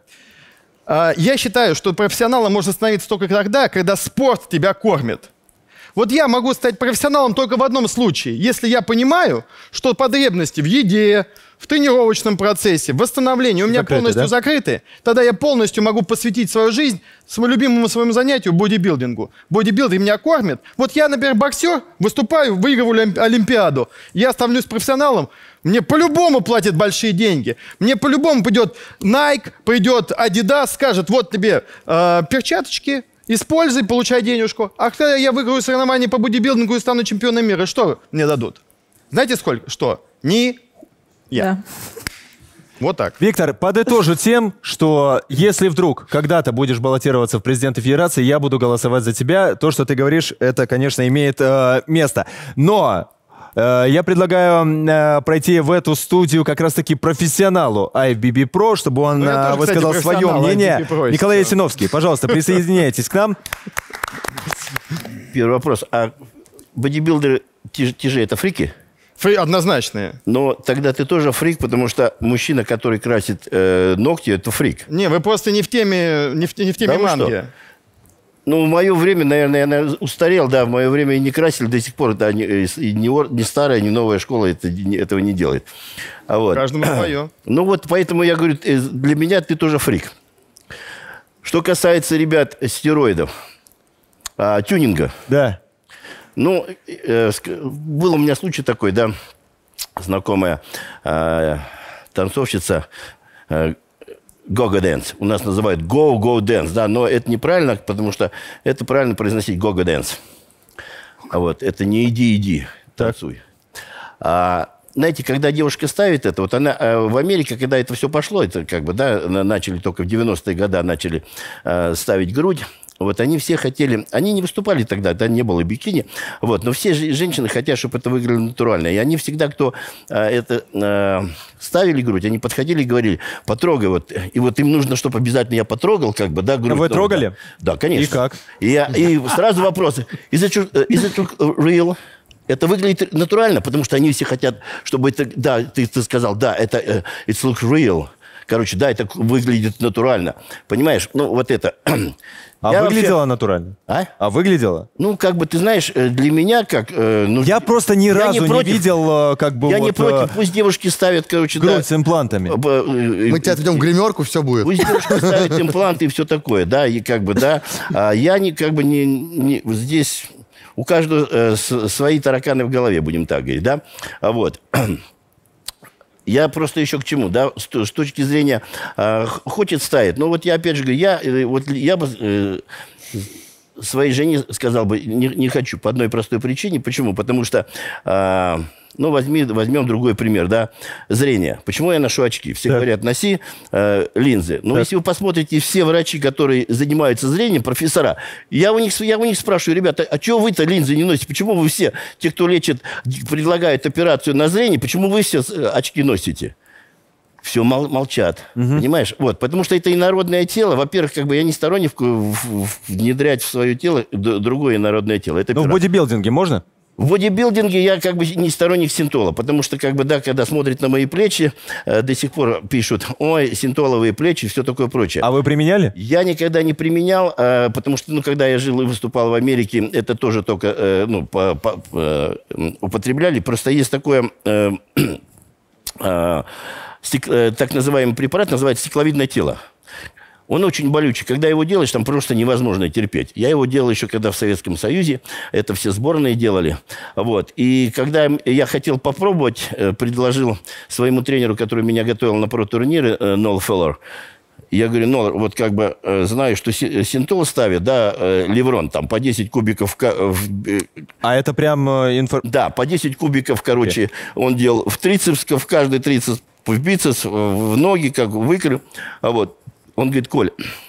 А, я считаю, что профессионалом можно становиться только тогда, когда спорт тебя кормит. Вот я могу стать профессионалом только в одном случае, если я понимаю, что потребности в еде, в тренировочном процессе, в восстановлении у меня закрыты, полностью да? закрыты, тогда я полностью могу посвятить свою жизнь своему любимому своему занятию — бодибилдингу. Бодибилдинг меня кормит. Вот я, например, боксер, выступаю, выигрываю Олимпиаду, я становлюсь профессионалом, мне по-любому платят большие деньги. Мне по-любому придет Nike, придет Adidas, скажет: вот тебе э, перчаточки, используй, получай денежку. А когда я выиграю соревнования по бодибилдингу и стану чемпионом мира, что мне дадут? Знаете сколько? Что? Ни я. Да. Вот так. Виктор, подытожу тем, что если вдруг когда-то будешь баллотироваться в президенты Федерации, я буду голосовать за тебя. То, что ты говоришь, это, конечно, имеет э, место. Но э, я предлагаю э, пройти в эту студию как раз-таки профессионалу ай эф би би Pro, чтобы он ну, э, тоже, высказал кстати, свое мнение. Николай Ясиновский, пожалуйста, присоединяйтесь к нам. Первый вопрос. А бодибилдеры Ти, ти же это фрики? Фри однозначные. Но тогда ты тоже фрик, потому что мужчина, который красит э, ногти, это фрик. Не, вы просто не в теме, не в, не в теме Да манги. Ну, в мое время, наверное, я наверное, устарел, да, в мое время и не красили до сих пор, да, ни, и не, не старая, ни новая школа это, этого не делает. А вот. Каждому свое. Ну вот, поэтому я говорю, для меня ты тоже фрик. Что касается, ребят, стероидов, а, тюнинга. Да. Ну, э, был у меня случай такой, да, знакомая э, танцовщица э, Go-Go Dance. У нас называют Go-Go Dance, да, но это неправильно, потому что это правильно произносить Go-Go Dance. А вот, это не иди, иди, танцуй. А, знаете, когда девушка ставит это, вот она э, в Америке, когда это все пошло, это как бы, да, начали только в девяностые годы начали э, ставить грудь. Вот они все хотели... Они не выступали тогда, да, не было бикини. Вот, но все же, женщины хотят, чтобы это выглядело натурально. И они всегда, кто а, это а, ставили грудь, они подходили и говорили, потрогай. Вот. И вот им нужно, чтобы обязательно я потрогал, как бы, да, грудь. А вы трогали? Да, да, конечно. И как? И, я, и сразу вопросы. Is it, is it real? Это выглядит натурально, потому что они все хотят, чтобы это... Да, ты, ты сказал, да, это... Uh, it looks real. Короче, да, это выглядит натурально. Понимаешь? Ну, вот это... А я выглядела вообще... натурально? А? А выглядела? Ну, как бы, ты знаешь, для меня как... Э, ну, я просто ни я разу не, против, не видел, как бы, Я вот, не против, пусть девушки ставят, короче, грудь да, с имплантами. Мы тебя отведем в гримерку, все будет. Пусть девушки ставят импланты и все такое, да, и как бы, да. А я не, как бы, не... не здесь... У каждого э, свои тараканы в голове, будем так говорить, да. А вот... Я просто еще к чему, да, с, с точки зрения э, хочет ставить. Но вот я опять же говорю, я, э, вот я бы э, своей жене сказал бы, не, не хочу по одной простой причине. Почему? Потому что, э, ну, возьми, возьмем другой пример, да, зрение. Почему я ношу очки? Все так. говорят, носи э, линзы. Но так. если вы посмотрите, все врачи, которые занимаются зрением, профессора, я у них, я у них спрашиваю, ребята, а чего вы-то линзы не носите? Почему вы все, те, кто лечит, предлагают операцию на зрение, почему вы все очки носите? Все мол, молчат, угу. понимаешь? Вот, потому что это инородное тело. Во-первых, как бы я не сторонник внедрять в свое тело другое инородное тело. Это Но в бодибилдинге можно? В бодибилдинге я как бы не сторонник синтола, потому что, как бы, да, когда смотрят на мои плечи, э, до сих пор пишут, ой, синтоловые плечи, все такое прочее. А вы применяли? Я никогда не применял, э, потому что, ну, когда я жил и выступал в Америке, это тоже только, э, ну, по, по, э, употребляли. Просто есть такое, э, э, стек, э, так называемый препарат, называется стекловидное тело. Он очень болючий. Когда его делаешь, там просто невозможно терпеть. Я его делал еще когда в Советском Союзе. Это все сборные делали. Вот. И когда я хотел попробовать, предложил своему тренеру, который меня готовил на про-турниры, Нол Феллер, я говорю, Нол, вот как бы знаю, что синтол ставит, да, Леврон, там по десять кубиков... В... А это прям... Инфо... Да, по десять кубиков, короче, okay. он делал в трицепс, в каждый трицепс, в бицепс, в ноги, как выкрыл. А вот. Он говорит, Коль,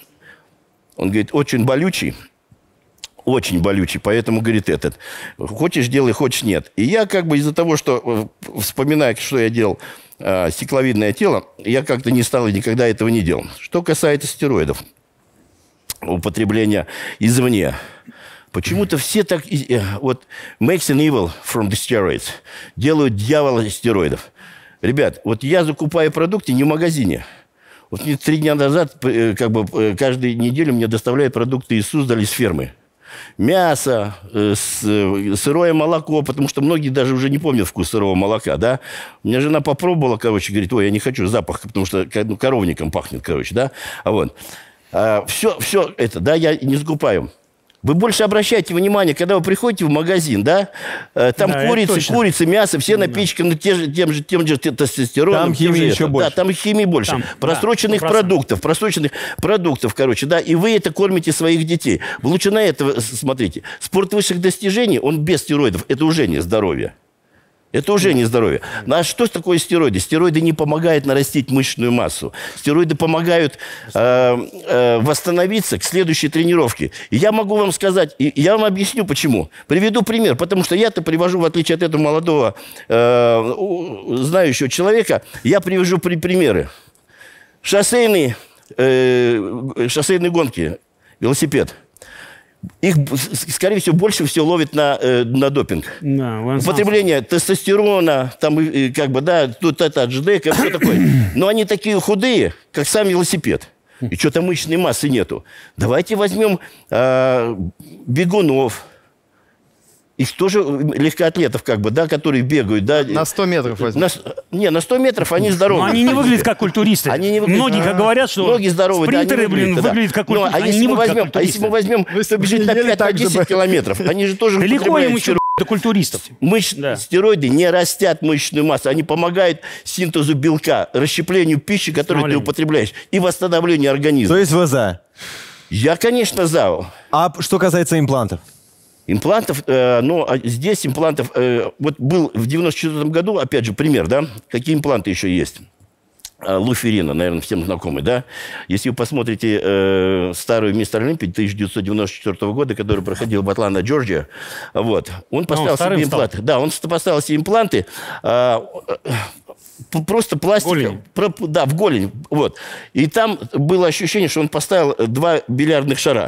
он говорит, очень болючий, очень болючий, поэтому, говорит, этот, хочешь делай, хочешь нет. И я как бы из-за того, что, вспоминая, что я делал, э, стекловидное тело, я как-то не стал и никогда этого не делал. Что касается стероидов, употребления извне, почему-то все так, вот, makes an evil from the steroids, делают дьявола из стероидов. Ребят, вот я закупаю продукты не в магазине. Вот три дня назад, как бы, каждую неделю мне доставляют продукты из Суздали, из фермы. Мясо, сырое молоко, потому что многие даже уже не помнят вкус сырого молока, да. У меня жена попробовала, короче, говорит, ой, я не хочу запах, потому что ну, коровником пахнет, короче, да. А вот. А, все, все это, да, я не закупаю. Вы больше обращайте внимание, когда вы приходите в магазин, да, там да, курица, курица, мясо, все да. напичканы тем же, тем же, тем же тестостероном. Там химии еще это. больше. Да, там химии больше. Там, просроченных да, продуктов, просроченных продуктов, короче, да, и вы это кормите своих детей. Вы лучше на это смотрите. Спорт высших достижений, он без стероидов, это уже не здоровье. Это уже не здоровье. Ну, а что такое стероиды? Стероиды не помогают нарастить мышечную массу. Стероиды помогают э, э, восстановиться к следующей тренировке. И я могу вам сказать, и я вам объясню, почему. Приведу пример. Потому что я-то привожу, в отличие от этого молодого, э, знающего человека, я привожу при примеры. Шоссейные, э, шоссейные гонки, велосипед. их, скорее всего, больше всего ловит на, э, на допинг. Да, употребление тестостерона, там, и, как бы, да, тут это, джедека, все такое. Но они такие худые, как сам велосипед. И что-то мышечной массы нету. Давайте возьмем э, бегунов. Их тоже легкоатлетов, как бы, да, которые бегают, да. На сто метров возьмем. На, не, на сто метров они здоровые. Но они не выглядят как культуристы. Они не выглядят... Многие как говорят, что Многие здоровые, спринтеры, да, блин, выглядят, выглядят да. как культуристы. Ну, а, если мы возьмем, а если мы возьмем, кто бежит на пять-десять километров, они же тоже далеко им еще стероиды. до культуристов. Мыш... Да. Стероиды не растят мышечную массу, они помогают синтезу белка, расщеплению пищи, которую ты употребляешь, и восстановлению организма. То есть вы за? Я, конечно, за. А что касается имплантов? Имплантов, э, ну, а здесь имплантов, э, вот был в девяносто четвёртом году, опять же, пример, да, какие импланты еще есть. Луферина, наверное, всем знакомый, да. Если вы посмотрите э, старую мистер Олимпию тысяча девятьсот девяносто четвёртого года, который проходил в Атланта, Джорджия, вот, он поставил ну, себе импланты. Да, он поставил себе импланты, э, просто пластик, про, да, в голень, вот. И там было ощущение, что он поставил два бильярдных шара.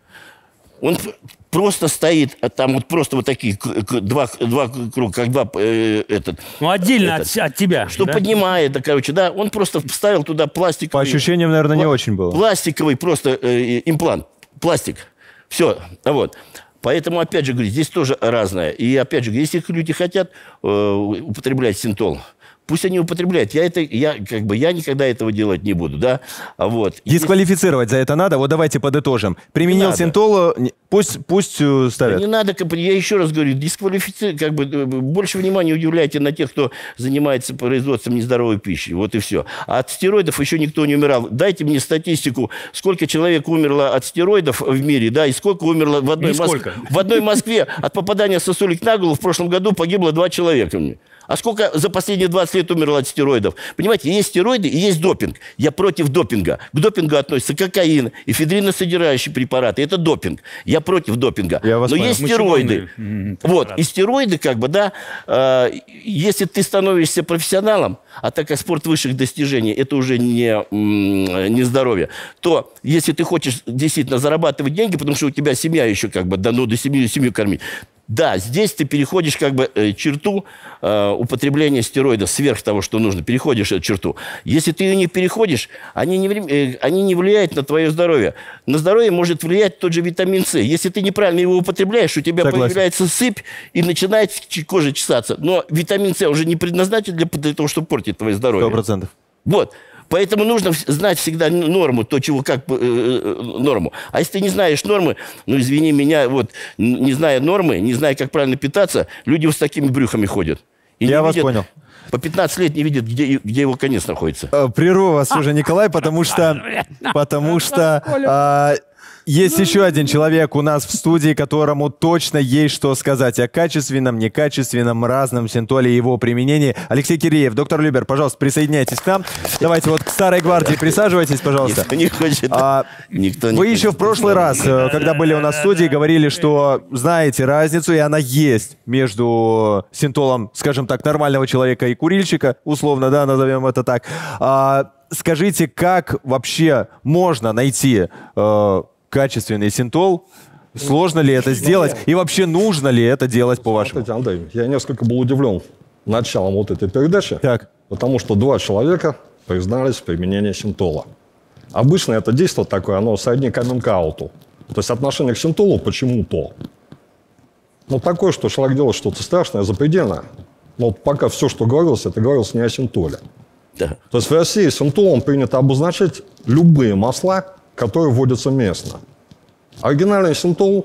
Он просто стоит, а там вот просто вот такие два, два круга, как два э, этот. Ну, отдельно этот, от, от тебя. Что да? Поднимает, да, короче, да. Он просто вставил туда пластиковый... По ощущениям, наверное, не очень было. Пластиковый просто э, имплант. Пластик. Все. Вот. Поэтому, опять же, говорю, здесь тоже разное. И, опять же, если люди хотят э, употреблять синтол, пусть они употребляют. Я, это, я, как бы, я никогда этого делать не буду. Да? Вот. Дисквалифицировать за это надо? Вот давайте подытожим. Применил синтол, пусть, пусть ставят. Да не надо, я еще раз говорю, дисквалифицировать, как бы, больше внимания уделяйте на тех, кто занимается производством нездоровой пищи. Вот и все. А от стероидов еще никто не умирал. Дайте мне статистику, сколько человек умерло от стероидов в мире, да, и сколько умерло в одной, Моск... в одной Москве от попадания сосулек на голову в прошлом году погибло два человека. А сколько за последние двадцать лет умерло от стероидов? Понимаете, есть стероиды и есть допинг. Я против допинга. К допингу относятся кокаин, эфедриносодержащие препараты. Это допинг. Я против допинга. Я вас Но понял. Есть стероиды. Mm-hmm. Вот. И стероиды, как бы, да, э, если ты становишься профессионалом, а так как спорт высших достижений, это уже не, не здоровье, то если ты хочешь действительно зарабатывать деньги, потому что у тебя семья еще, как бы, да, ну, до семьи, семью кормить, да, здесь ты переходишь как бы э, черту э, употребления стероидов сверх того, что нужно. Переходишь эту черту. Если ты ее не переходишь, они не, э, они не влияют на твое здоровье. На здоровье может влиять тот же витамин С. Если ты неправильно его употребляешь, у тебя Согласен. Появляется сыпь и начинает кожа чесаться. Но витамин С уже не предназначен для, для того, чтобы портить твое здоровье. Сто процентов. Вот. Поэтому нужно знать всегда норму, то, чего, как э, э, норму. А если ты не знаешь нормы, ну, извини меня, вот, не зная нормы, не зная, как правильно питаться, люди вот с такими брюхами ходят. И Я вас видят, понял. По пятнадцать лет не видят, где, где его конец находится. Прерву вас уже, Николай, потому что... Потому что... Есть еще один человек у нас в студии, которому точно есть что сказать о качественном, некачественном, разном синтоле и его применении. Алексей Киреев, доктор Любер, пожалуйста, присоединяйтесь к нам. Давайте вот к старой гвардии присаживайтесь, пожалуйста. Никто не хочет. А, Никто не вы хочет. еще в прошлый раз, когда были у нас в студии, говорили, что знаете разницу, и она есть между синтолом, скажем так, нормального человека и курильщика, условно, да, назовем это так. А, скажите, как вообще можно найти... Э, качественный синтол, сложно ли это сделать? И вообще нужно ли это делать, по-вашему? Смотрите, Андрей, я несколько был удивлен началом вот этой передачи, так. потому что два человека признались в применении синтола. Обычно это действие такое, оно сродни каминг-ауту. То есть отношение к синтолу почему-то. Ну, такое, что человек делает что-то страшное, запредельное. Но пока все, что говорилось, это говорилось не о синтоле. Да. То есть в России синтолом принято обозначать любые масла, которые вводятся местно. Оригинальный синтол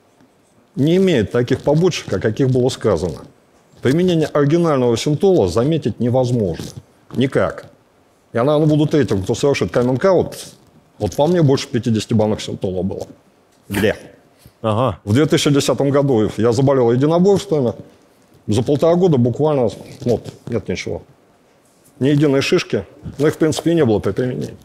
не имеет таких побочек, о каких было сказано. Применение оригинального синтола заметить невозможно. Никак. Я, наверное, буду третьим, кто совершит каминг-аут. Вот во мне больше пятидесяти банок синтола было. Где? Ага. В две тысячи десятом году я заболел единоборствами. За полтора года буквально, вот, нет ничего. Ни единой шишки. Но их, в принципе, и не было при применении.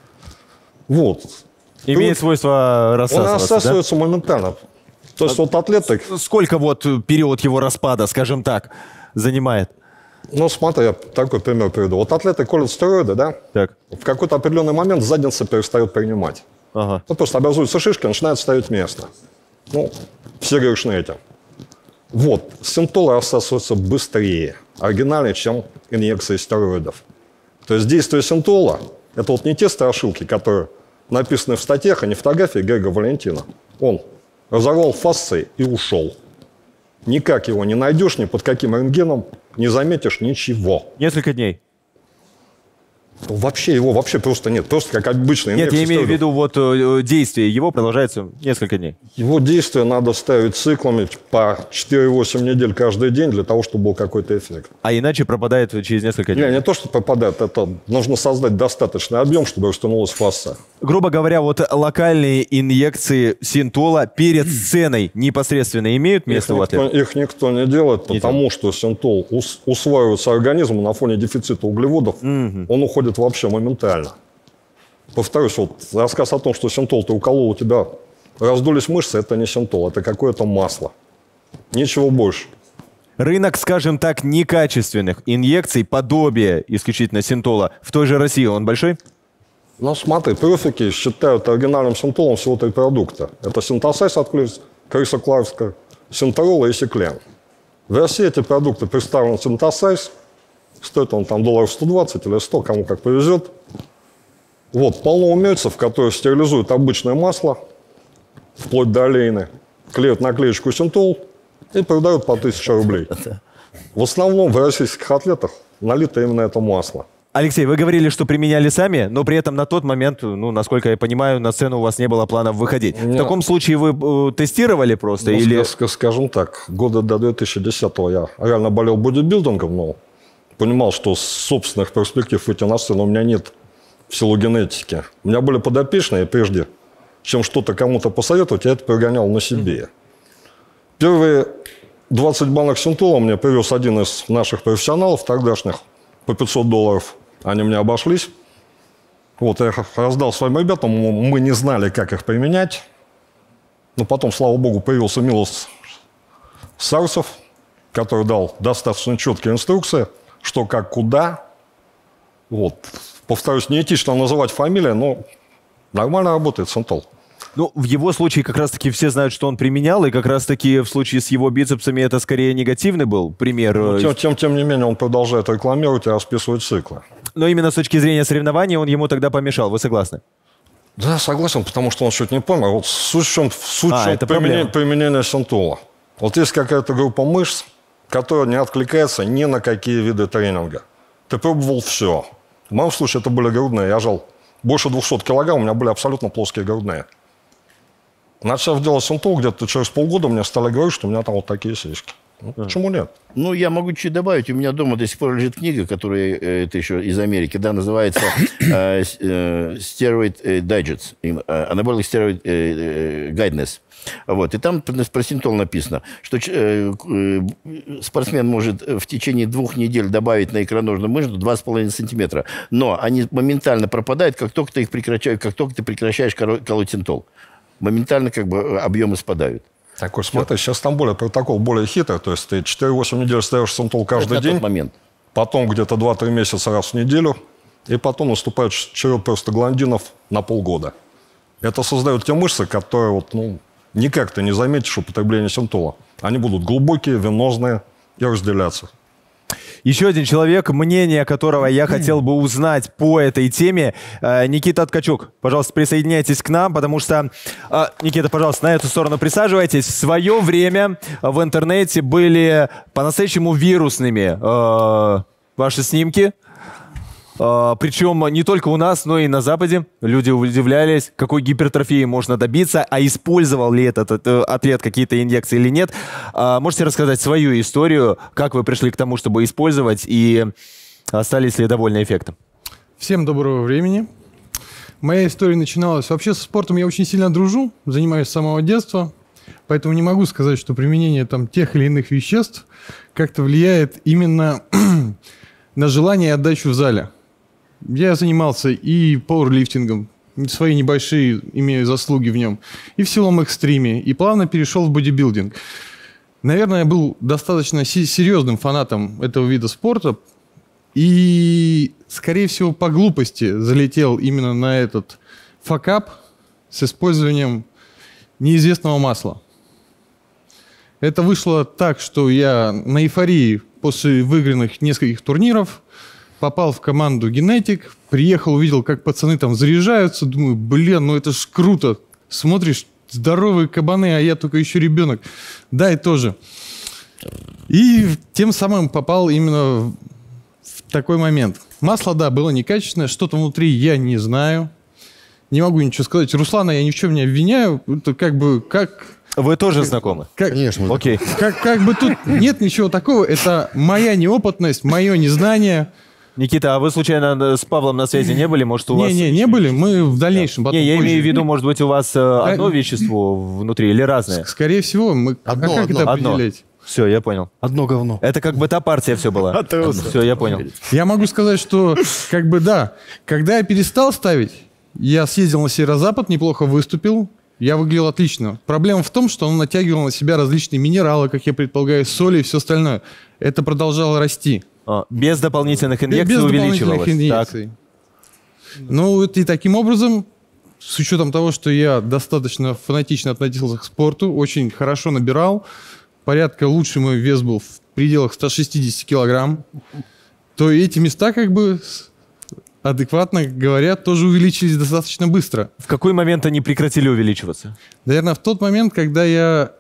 Вот. Имеет Тут свойство рассасываться, Он рассасывается да? моментально. То есть а вот атлеты... Сколько вот период его распада, скажем так, занимает? Ну, смотри, я такой пример приведу. Вот атлеты колят стероиды, да? Так. В какой-то определенный момент задница перестает принимать. Ага. Ну, просто образуются шишки, начинают ставить место. Ну, все грешны этим. Вот, синтолы рассасываются быстрее, оригинальнее, чем инъекции стероидов. То есть действие синтола – это вот не те страшилки, которые написаны в статьях, а не фотографии Грега Валентина. Он разорвал фасции и ушел. Никак его не найдешь, ни под каким рентгеном, не заметишь ничего. Несколько дней. Вообще его вообще просто нет. Просто как обычный Нет, я имею в стероидов. виду, вот э, действие его продолжается несколько дней. Его действие надо ставить циклами по четыре-восемь недель каждый день для того, чтобы был какой-то эффект. А иначе пропадает через несколько дней. Не, не то, что пропадает, это нужно создать достаточный объем, чтобы растянулась фасция. Грубо говоря, вот локальные инъекции синтола перед сценой непосредственно имеют место Их в никто, атлете? их никто не делает, потому что синтол ус- усваивается организмом на фоне дефицита углеводов. Мгм. Он уходит вообще моментально. Повторюсь, вот рассказ о том, что синтол ты уколол, у тебя раздулись мышцы, это не синтол, это какое-то масло. Ничего больше. Рынок, скажем так, некачественных инъекций, подобие исключительно синтола, в той же России он большой? Ну, смотри, профики считают оригинальным синтолом всего три продукта. Это синтосайз от Криса Кларка, синтерол и сиклен. В России эти продукты представлены синтосайз. Стоит он там долларов сто двадцать или сто, кому как повезет. Вот, полно умельцев, которые стерилизуют обычное масло, вплоть до олейны, клеят наклеечку синтол и продают по тысяче рублей. В основном в российских атлетах налито именно это масло. Алексей, вы говорили, что применяли сами, но при этом на тот момент, ну, насколько я понимаю, на сцену у вас не было планов выходить. В Нет. таком случае вы э, тестировали просто? Ну, или... ска- скажем так, года до две тысячи десятого я реально болел бодибилдингом, но понимал, что с собственных перспектив выйти на сцену у меня нет в силу генетики. У меня были подопечные, прежде чем что-то кому-то посоветовать, я это прогонял на себе. Первые двадцать банок синтола мне привез один из наших профессионалов тогдашних по пятьсот долларов. Они мне обошлись. Вот, я их раздал своим ребятам, мы не знали, как их применять. Но потом, слава богу, появился Милос Сарцев, который дал достаточно четкие инструкции, что, как, куда. Вот. Повторюсь, неэтично называть фамилию, но нормально работает синтол. Ну, в его случае как раз-таки все знают, что он применял, и как раз-таки в случае с его бицепсами это скорее негативный был пример. Но, тем, тем, тем не менее, он продолжает рекламировать и расписывать циклы. Но именно с точки зрения соревнований он ему тогда помешал, вы согласны? Да, согласен, потому что он чуть не понял. Вот суть в чем, суть А, в чем это применение, проблема. применение синтола. Вот есть какая-то группа мышц, которая не откликается ни на какие виды тренинга. Ты пробовал все. В моем случае это были грудные. Я жал больше двухсот килограмм, у меня были абсолютно плоские грудные. Начав делать синтол, где-то через полгода мне стали говорить, что у меня там вот такие сиськи. Ну, почему нет? Ну, я могу чуть добавить. У меня дома до сих пор лежит книга, которая, э, это еще из Америки, да, называется э, э, Steroid э, Digest, э, Anabolic Steroid э, э, Guidance. Вот. И там про синтол написано, что э, э, спортсмен может в течение двух недель добавить на икроножную мышцу два с половиной сантиметра. Но они моментально пропадают, как только ты их прекращаешь, как только ты прекращаешь коро- колоть синтол. Моментально как бы объемы спадают. Такой, смотри, сейчас там более протокол более хитрый, то есть ты четыре-восемь недель ставишь синтол каждый Это на день, тот момент. потом где-то два-три месяца раз в неделю, и потом наступает черед простагландинов на полгода. Это создает те мышцы, которые вот, ну, никак ты не заметишь употребление синтола. Они будут глубокие, венозные и разделяться. Еще один человек, мнение которого я хотел бы узнать по этой теме. Э, Никита Ткачук, пожалуйста, присоединяйтесь к нам, потому что... э, Никита, пожалуйста, на эту сторону присаживайтесь. В свое время в интернете были по-настоящему вирусными э, ваши снимки. Uh, причем не только у нас, но и на Западе. Люди удивлялись, какой гипертрофии можно добиться, а использовал ли этот, этот атлет какие-то инъекции или нет. Uh, можете рассказать свою историю, как вы пришли к тому, чтобы использовать, и остались ли довольны эффектом? Всем доброго времени. Моя история начиналась... Вообще со спортом я очень сильно дружу, занимаюсь с самого детства, поэтому не могу сказать, что применение там тех или иных веществ как-то влияет именно на желание и отдачу в зале. Я занимался и пауэрлифтингом, свои небольшие имею заслуги в нем, и в силовом экстриме, и плавно перешел в бодибилдинг. Наверное, я был достаточно серьезным фанатом этого вида спорта, и, скорее всего, по глупости залетел именно на этот факап с использованием неизвестного масла. Это вышло так, что я на эйфории после выигранных нескольких турниров попал в команду «Генетик», приехал, увидел, как пацаны там заряжаются, думаю, блин, ну это ж круто. Смотришь, здоровые кабаны, а я только еще ребенок. Дай тоже. И тем самым попал именно в такой момент. Масло, да, было некачественное, что-то внутри я не знаю. Не могу ничего сказать. Руслана я ни в чем не обвиняю. Это как бы как... Вы тоже знакомы? Как, Конечно. Окей. Как, как бы тут нет ничего такого. Это моя неопытность, мое незнание. Никита, а вы случайно с Павлом на связи не были? Может, у вас... Не, не, не были. Мы в дальнейшем. Не, я имею в виду, может быть, у вас э, одно вещество внутри или разное? Скорее всего. Мы... Одно, а как одно. это Одно. определять? Все, я понял. Одно говно. Это как бы та партия все была. Все, я понял. Я могу сказать, что как бы да. Когда я перестал ставить, я съездил на северо-запад, неплохо выступил. Я выглядел отлично. Проблема в том, что он натягивал на себя различные минералы, как я предполагаю, соли и все остальное. Это продолжало расти. А, без дополнительных инъекций Без увеличивалось. дополнительных инъекций. Ну, вот и таким образом, с учетом того, что я достаточно фанатично относился к спорту, очень хорошо набирал, порядка лучший мой вес был в пределах ста шестидесяти килограмм, то эти места, как бы, адекватно говоря, тоже увеличились достаточно быстро. В какой момент они прекратили увеличиваться? Наверное, в тот момент, когда я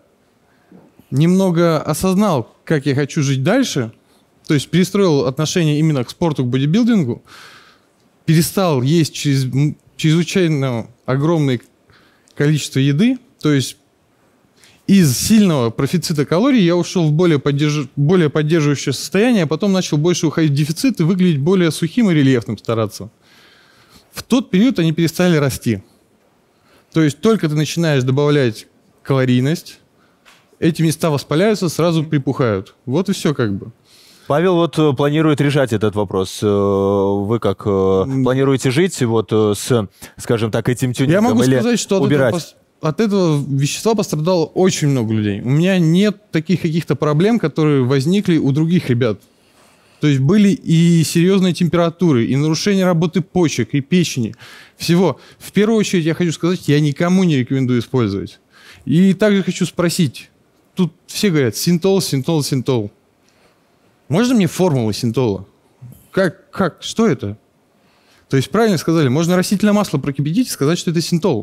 немного осознал, как я хочу жить дальше, то есть перестроил отношение именно к спорту, к бодибилдингу, перестал есть через, чрезвычайно огромное количество еды, то есть из сильного профицита калорий я ушел в более, поддерж... более поддерживающее состояние, а потом начал больше уходить в дефицит и выглядеть более сухим и рельефным стараться. В тот период они перестали расти. То есть только ты начинаешь добавлять калорийность, эти места воспаляются, сразу припухают. Вот и все как бы. Павел вот э, планирует решать этот вопрос. Э, Вы как э, планируете жить вот э, с, скажем так, этим тюнингом? Я могу или сказать, что от убирать? этого, от этого вещества пострадало очень много людей. У меня нет таких каких-то проблем, которые возникли у других ребят. То есть были и серьезные температуры, и нарушение работы почек, и печени. Всего. В первую очередь я хочу сказать, я никому не рекомендую использовать. И также хочу спросить. Тут все говорят синтол, синтол, синтол. Можно мне формулу синтола? Как, как, что это? То есть правильно сказали, можно растительное масло прокипятить и сказать, что это синтол.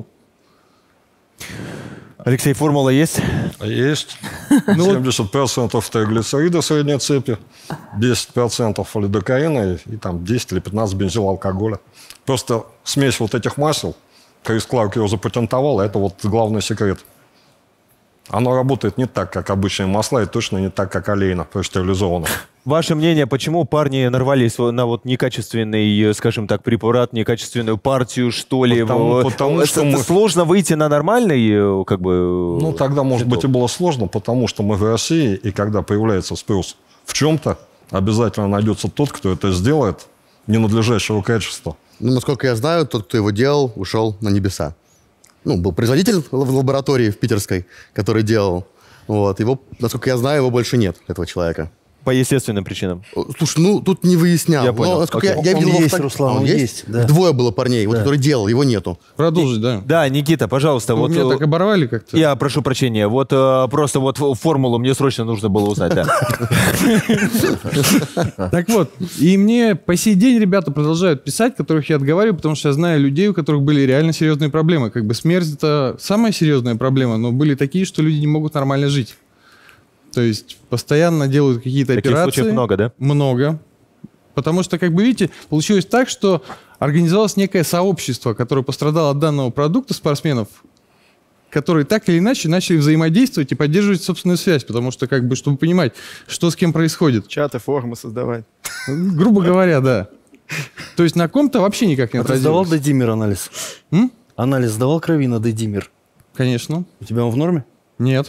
Алексей, формула есть? Есть. семьдесят процентов триглицерида средней цепи, десять процентов лидокаина и, и там десять или пятнадцать бензилалкоголя. Просто смесь вот этих масел, Крис Кларк его запатентовал, это вот главный секрет. Оно работает не так, как обычные масла, и точно не так, как олейно, простерилизовано. Ваше мнение, почему парни нарвались на вот некачественный, скажем так, препарат, некачественную партию, что ли? Потому, потому что мы... Сложно выйти на нормальный, как бы... Ну, тогда, может синтол. быть, и было сложно, потому что мы в России, и когда появляется спрос в чем-то, обязательно найдется тот, кто это сделает ненадлежащего качества. Ну, насколько я знаю, тот, кто его делал, ушел на небеса. Ну, был производитель в лаборатории в питерской, который делал. Вот. Его, насколько я знаю, его больше нет, этого человека. По естественным причинам. Слушай, ну, тут не выяснял. Я понял. Но, насколько я, Он я видел его есть, фото- Руслан, он он есть? есть, да. Двое было парней, вот, Да. который делал, его нету. Продолжить, да. Да, Никита, пожалуйста. Вы вот, меня э, так оборвали как-то. Я прошу прощения. Вот э, просто вот ф- формулу мне срочно нужно было узнать. Да. Так вот, и мне по сей день ребята продолжают писать, которых я отговариваю, потому что я знаю людей, у которых были реально серьезные проблемы. Как бы смерть — это самая серьезная проблема, но были такие, что люди не могут нормально жить. То есть постоянно делают какие-то Таких операции. случаев много, да? Много. Потому что, как бы видите, получилось так, что организовалось некое сообщество, которое пострадало от данного продукта спортсменов, которые так или иначе начали взаимодействовать и поддерживать собственную связь, потому что, как бы, чтобы понимать, что с кем происходит. Чаты, форумы создавать. Грубо говоря, да. То есть на ком-то вообще никак не А ты сдавал отразилось. дедимер анализ? М? Анализ сдавал крови на дедимер? Конечно. У тебя он в норме? Нет.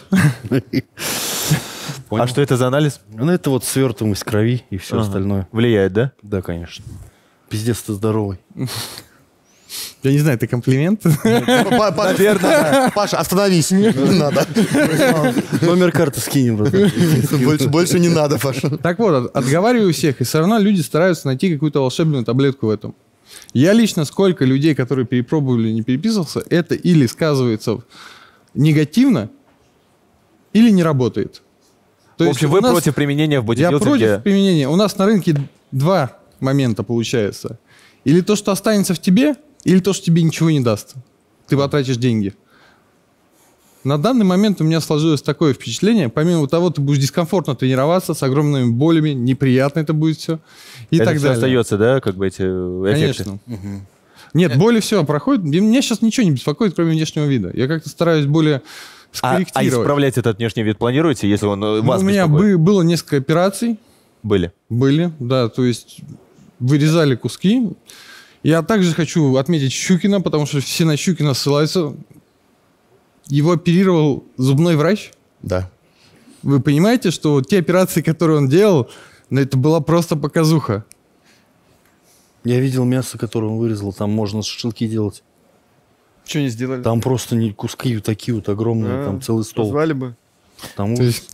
А что это за анализ? Ну, это вот свертываемость крови и все Ага. остальное. Влияет, да? Да, конечно. Пиздец, ты здоровый. Я не знаю, это комплимент? Наверное. Паша, остановись. Не надо. Номер карты скинем, братан. Больше, больше не надо, Паша. Так вот, от- отговариваю всех, и все равно люди стараются найти какую-то волшебную таблетку в этом. Я лично, сколько людей, которые перепробовали, не переписывался, это или сказывается негативно, или не работает. То в общем, вы нас... против применения в бодибилдинге? Я против применения. У нас на рынке два момента получается. Или то, что останется в тебе, или то, что тебе ничего не даст. Ты потратишь деньги. На данный момент у меня сложилось такое впечатление, помимо того, ты будешь дискомфортно тренироваться, с огромными болями, неприятно это будет все, и это так все далее. остается, да, как бы эти эффекты? Конечно. Угу. Нет, боли все проходит. Меня сейчас ничего не беспокоит, кроме внешнего вида. Я как-то стараюсь более скорректировать. А, а исправлять этот внешний вид планируете, если он ну, вас У меня бы, было несколько операций. Были? Были, да, то есть вырезали куски. Я также хочу отметить Щукина, потому что все на Щукина ссылаются. Его оперировал зубной врач. Да. Вы понимаете, что те операции, которые он делал, ну, это была просто показуха. Я видел мясо, которое он вырезал, там можно шашлыки делать. Что не сделали? Там просто не куски такие вот огромные, а, там целый стол. Позвали бы. Там То есть,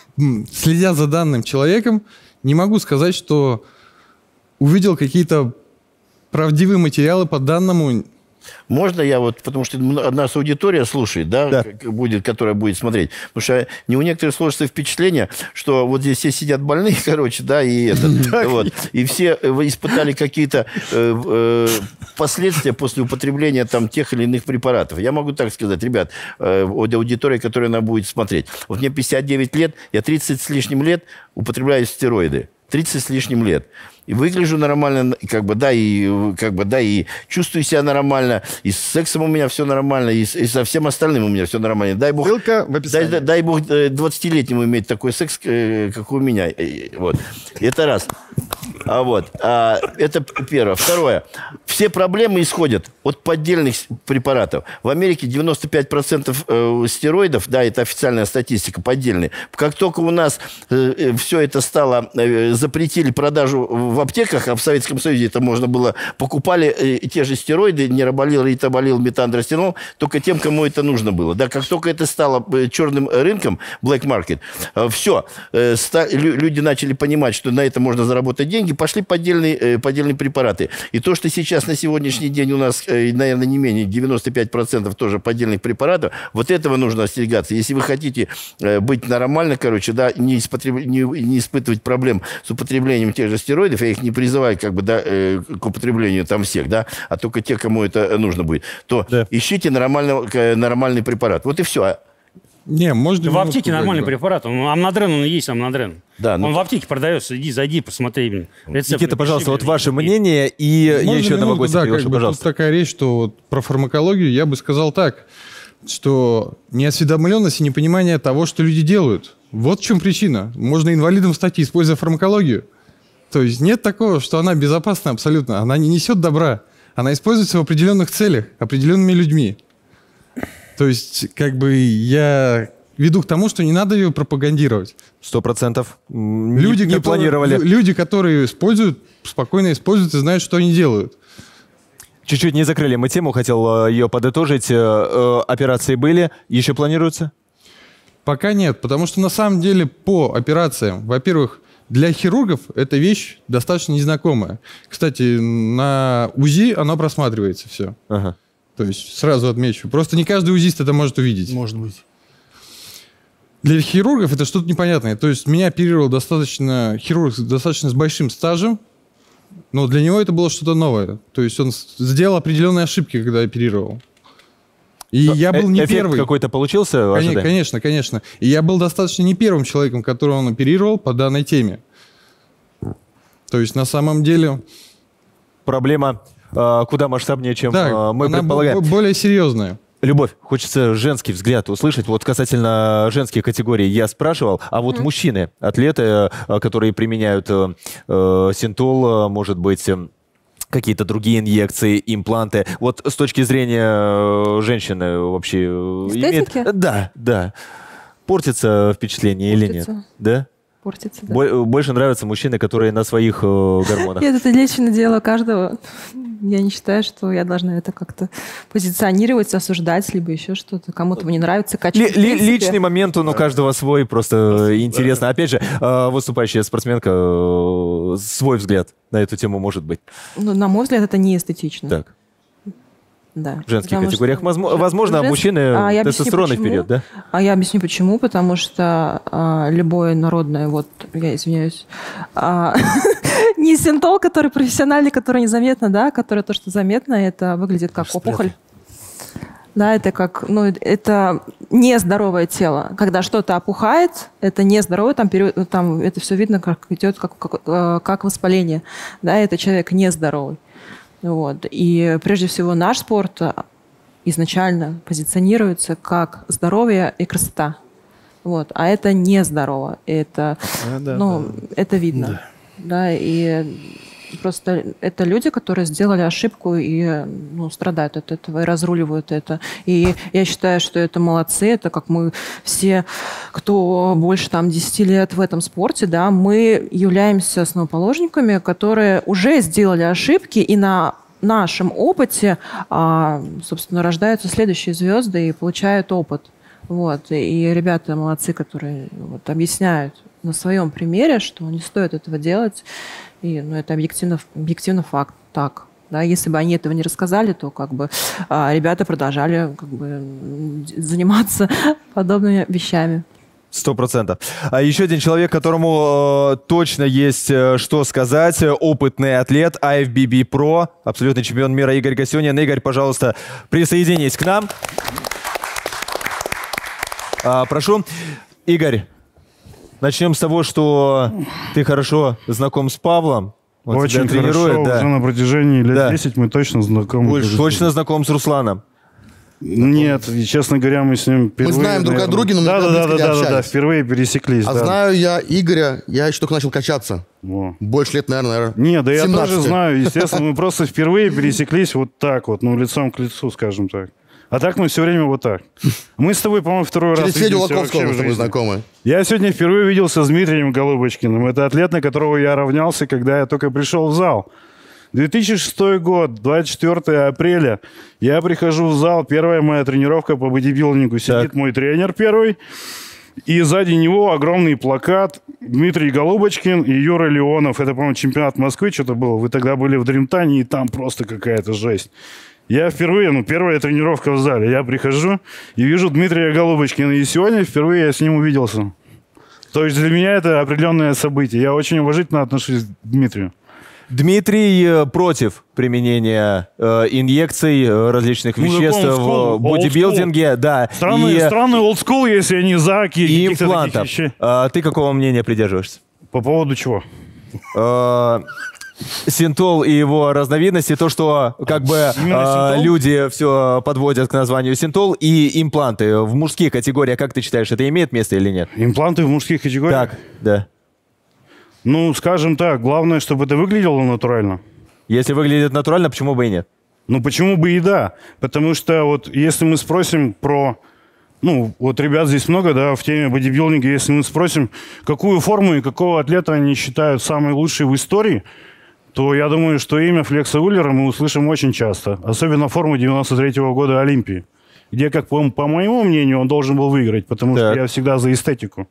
следя за данным человеком, не могу сказать, что увидел какие-то правдивые материалы по данному. Можно я вот, потому что нас аудитория слушает, да, да. Будет, которая будет смотреть. Потому что не у некоторых сложится впечатление, что вот здесь все сидят больные, короче, да, и это, вот, и все испытали какие-то э, э, последствия после употребления там тех или иных препаратов. Я могу так сказать, ребят, э, аудитория, которая она будет смотреть. Вот мне пятьдесят девять лет, я тридцать с лишним лет употребляю стероиды. тридцать с лишним лет. И выгляжу нормально, как бы, да, и, как бы, да, и чувствую себя нормально, и с сексом у меня все нормально, и, и со всем остальным у меня все нормально. Дай бог, Ссылка в описании. Дай, дай бог двадцатилетнему иметь такой секс, как у меня. Вот. Это раз. А вот. А, это первое. Второе. Все проблемы исходят от поддельных препаратов. В Америке девяносто пять процентов стероидов, да, это официальная статистика, поддельные. Как только у нас все это стало, запретили продажу в аптеках, а в Советском Союзе это можно было, покупали э, те же стероиды, нейроболил, ритаболил, метандростенол, только тем, кому это нужно было. Да, как только это стало э, черным рынком, black market, э, все, э, ста, лю, люди начали понимать, что на это можно заработать деньги, пошли поддельные, э, поддельные препараты. И то, что сейчас на сегодняшний день у нас, э, наверное, не менее девяносто пять процентов тоже поддельных препаратов, вот этого нужно остерегаться. Если вы хотите э, быть нормально, короче, да, не, испотреб... не, не испытывать проблем с употреблением тех же стероидов, я их не призываю как бы, да, э, к употреблению там всех, да, а только те, кому это нужно будет, то да. ищите нормальный, нормальный препарат. Вот и все. Не, можно... В аптеке нормальный препарат. Он, амнодрен, он и есть амнодрен. Да, ну... Он в аптеке продается. Иди, зайди, посмотри. Рецепт Никита, пожалуйста, вот ваше мнение, и можно я еще одного гостя да, приглашу, как бы, пожалуйста. Тут такая речь, что вот про фармакологию я бы сказал так, что неосведомленность и непонимание того, что люди делают. Вот в чем причина. Можно инвалидом стать, используя фармакологию. То есть нет такого, что она безопасна абсолютно. Она не несет добра. Она используется в определенных целях, определенными людьми. То есть, как бы, я веду к тому, что не надо ее пропагандировать. Сто процентов люди, не которые, планировали. Люди, которые используют, спокойно используют и знают, что они делают. Чуть-чуть не закрыли мы тему, хотел ее подытожить. Операции были, еще планируются? Пока нет, потому что на самом деле по операциям, во-первых, для хирургов эта вещь достаточно незнакомая. Кстати, на УЗИ оно просматривается все. Ага. То есть сразу отмечу. Просто не каждый УЗИст это может увидеть. Может быть. Для хирургов это что-то непонятное. То есть меня оперировал достаточно хирург достаточно с большим стажем, но для него это было что-то новое. То есть он сделал определенные ошибки, когда оперировал. И но я был не эффект первый. какой-то получился? Конечно, конечно, конечно. И я был достаточно не первым человеком, которого он оперировал по данной теме. То есть на самом деле... Проблема э, куда масштабнее, чем да, э, мы она предполагаем. более серьезная. Любовь, хочется женский взгляд услышать. Вот касательно женских категорий я спрашивал, а вот mm. мужчины, атлеты, которые применяют э, э, синтол, может быть... какие-то другие инъекции, импланты. Вот с точки зрения женщины вообще... Эстетики? Имеет... Да, да. Портится впечатление Портится. или нет? Да? Портится, да. Больше нравятся мужчины, которые на своих гормонах. Нет, это личное дело каждого. Я не считаю, что я должна это как-то позиционировать, осуждать, либо еще что-то. Кому-то не нравится качество. Ли, личный момент, он у каждого свой, просто интересно. Опять же, выступающая спортсменка, свой взгляд на эту тему может быть. Ну, на мой взгляд, это не эстетично. Так. Да. В женских Потому категориях. что- Возможно, возможно Женск- мужчины А я объясню, тестостероны почему. вперед, да? А я объясню почему. Потому что а, любое народное, вот, я извиняюсь, а, не синтол, который профессиональный, который незаметно, да, который то, что заметно, это выглядит как опухоль. Да, это как, ну, это нездоровое тело. Когда что-то опухает, это нездоровое, там, период, там это все видно, как идет, как, как, э, как воспаление. Да, это человек нездоровый. Вот. И прежде всего наш спорт изначально позиционируется как здоровье и красота. Вот. А это нездорово. Это, А, да, ну, да. это видно. Да. Да, и просто это люди, которые сделали ошибку и ну, страдают от этого, и разруливают это. И я считаю, что это молодцы. Это как мы все, кто больше там десяти лет в этом спорте, да, мы являемся основоположниками, которые уже сделали ошибки, и на нашем опыте, а, собственно, рождаются следующие звезды и получают опыт. Вот. И ребята молодцы, которые вот, объясняют на своем примере, что не стоит этого делать. И, ну, это объективно, объективно факт. Так. Да, если бы они этого не рассказали, то как бы а, ребята продолжали как бы, заниматься подобными вещами. Сто процентов. А еще один человек, которому э, точно есть э, что сказать. Опытный атлет, ай эф би би Pro, абсолютный чемпион мира Игорь Гасюнин. Игорь, пожалуйста, присоединись к нам. А, прошу. Игорь, начнем с того, что ты хорошо знаком с Павлом. Он Очень тебя тренирует, хорошо, да. уже на протяжении лет Да. десять мы точно знакомы. Будешь точно знаком с Русланом? Нет, и, честно говоря, мы с ним впервые... знаем друг о наверное- друге, но мы да, да, никогда да, близко да, не да, да, общались. впервые пересеклись. А да. знаю я Игоря, я еще только начал качаться. Во. Больше лет, наверное, Не, да я семнадцать. тоже знаю, естественно, мы просто впервые пересеклись вот так вот, ну, лицом к лицу, скажем так. А так мы все время вот так. Мы с тобой, по-моему, второй раз Через Федю видимся Локовского вообще мы в с тобой жизни. знакомы. Я сегодня впервые виделся с Дмитрием Голубочкиным. Это атлет, на которого я равнялся, когда я только пришел в зал. две тысячи шестой год, двадцать четвёртого апреля. Я прихожу в зал, первая моя тренировка по бодибилдингу. Сидит мой тренер первый. И сзади него огромный плакат Дмитрий Голубочкин и Юра Леонов. Это, по-моему, чемпионат Москвы что-то было. Вы тогда были в Дримтане, и там просто какая-то жесть. Я впервые, ну, первая тренировка в зале. Я прихожу и вижу Дмитрия Голубочкина. И сегодня впервые я с ним увиделся. То есть для меня это определенное событие. Я очень уважительно отношусь к Дмитрию. Дмитрий э, против применения э, инъекций, э, различных Ну, веществ такой в олдскул, бодибилдинге. Да. Странный, и, странный олдскул, если не за какие- и каких-то таких имплантов. вещей. А, ты какого мнения придерживаешься? По поводу чего? Э, Синтол и его разновидности, то, что как бы Именно э, синтол? люди все подводят к названию синтол, и импланты в мужских категориях, как ты считаешь, это имеет место или нет? Импланты в мужских категориях? Так, да. Ну, скажем так, главное, чтобы это выглядело натурально. Если выглядит натурально, почему бы и нет? Ну, почему бы и да? Потому что вот если мы спросим про... Ну, вот ребят здесь много, да, в теме бодибилдинга. Если мы спросим, какую форму и какого атлета они считают самой лучшей в истории, то я думаю, что имя Флекса Уиллера мы услышим очень часто. Особенно форму девяносто третьего года Олимпии. Где, как по, по моему мнению, он должен был выиграть, потому Так. что я всегда за эстетику.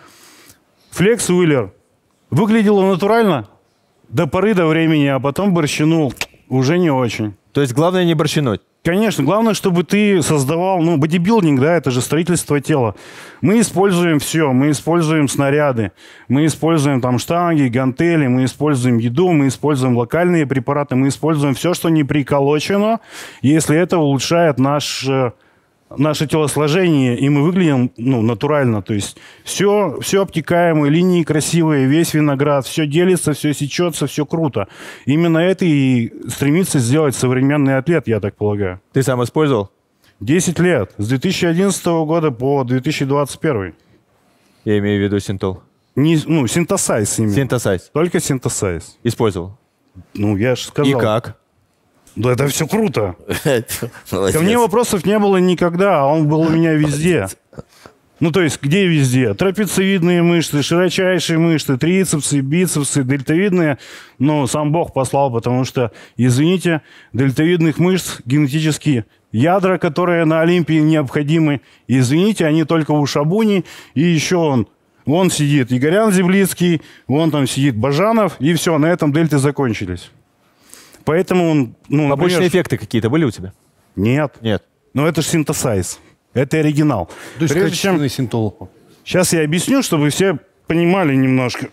Флекс Уиллер выглядело натурально до поры до времени, а потом борщинул уже не очень. То есть главное не борщинуть? Конечно, главное, чтобы ты создавал, ну, бодибилдинг, да, это же строительство тела. Мы используем все, мы используем снаряды, мы используем там штанги, гантели, мы используем еду, мы используем локальные препараты, мы используем все, что не приколочено, если это улучшает наш, э, наше телосложение, и мы выглядим, ну, натурально, то есть все, все обтекаемые, линии красивые, весь виноград, все делится, все сечется, все круто. Именно это и стремится сделать современный атлет, я так полагаю. Ты сам использовал? десять лет. С две тысячи одиннадцатого года по две тысячи двадцать первый. Я имею в виду синтол. Не, ну, синтесайз именно. Синтесайз. Только синтесайз. Использовал. Ну, я же сказал. И как? Да это все круто. Молодец. Ко мне вопросов не было никогда, а он был у меня везде. Ну, то есть, где везде? Трапециевидные мышцы, широчайшие мышцы, трицепсы, бицепсы, дельтовидные. Ну, сам Бог послал, потому что, извините, дельтовидных мышц генетически ядра, которые на Олимпии необходимы. Извините, они только у Шабуни. И еще он. Вон сидит Игорян Зиблицкий, вон там сидит Бажанов. И все, на этом дельты закончились. Поэтому он... Ну, Побочные например, эффекты какие-то были у тебя? Нет. Нет. Но это же синтесайз. Это оригинал. То есть Прежде чем... качественный синтол. Сейчас я объясню, чтобы все понимали немножко.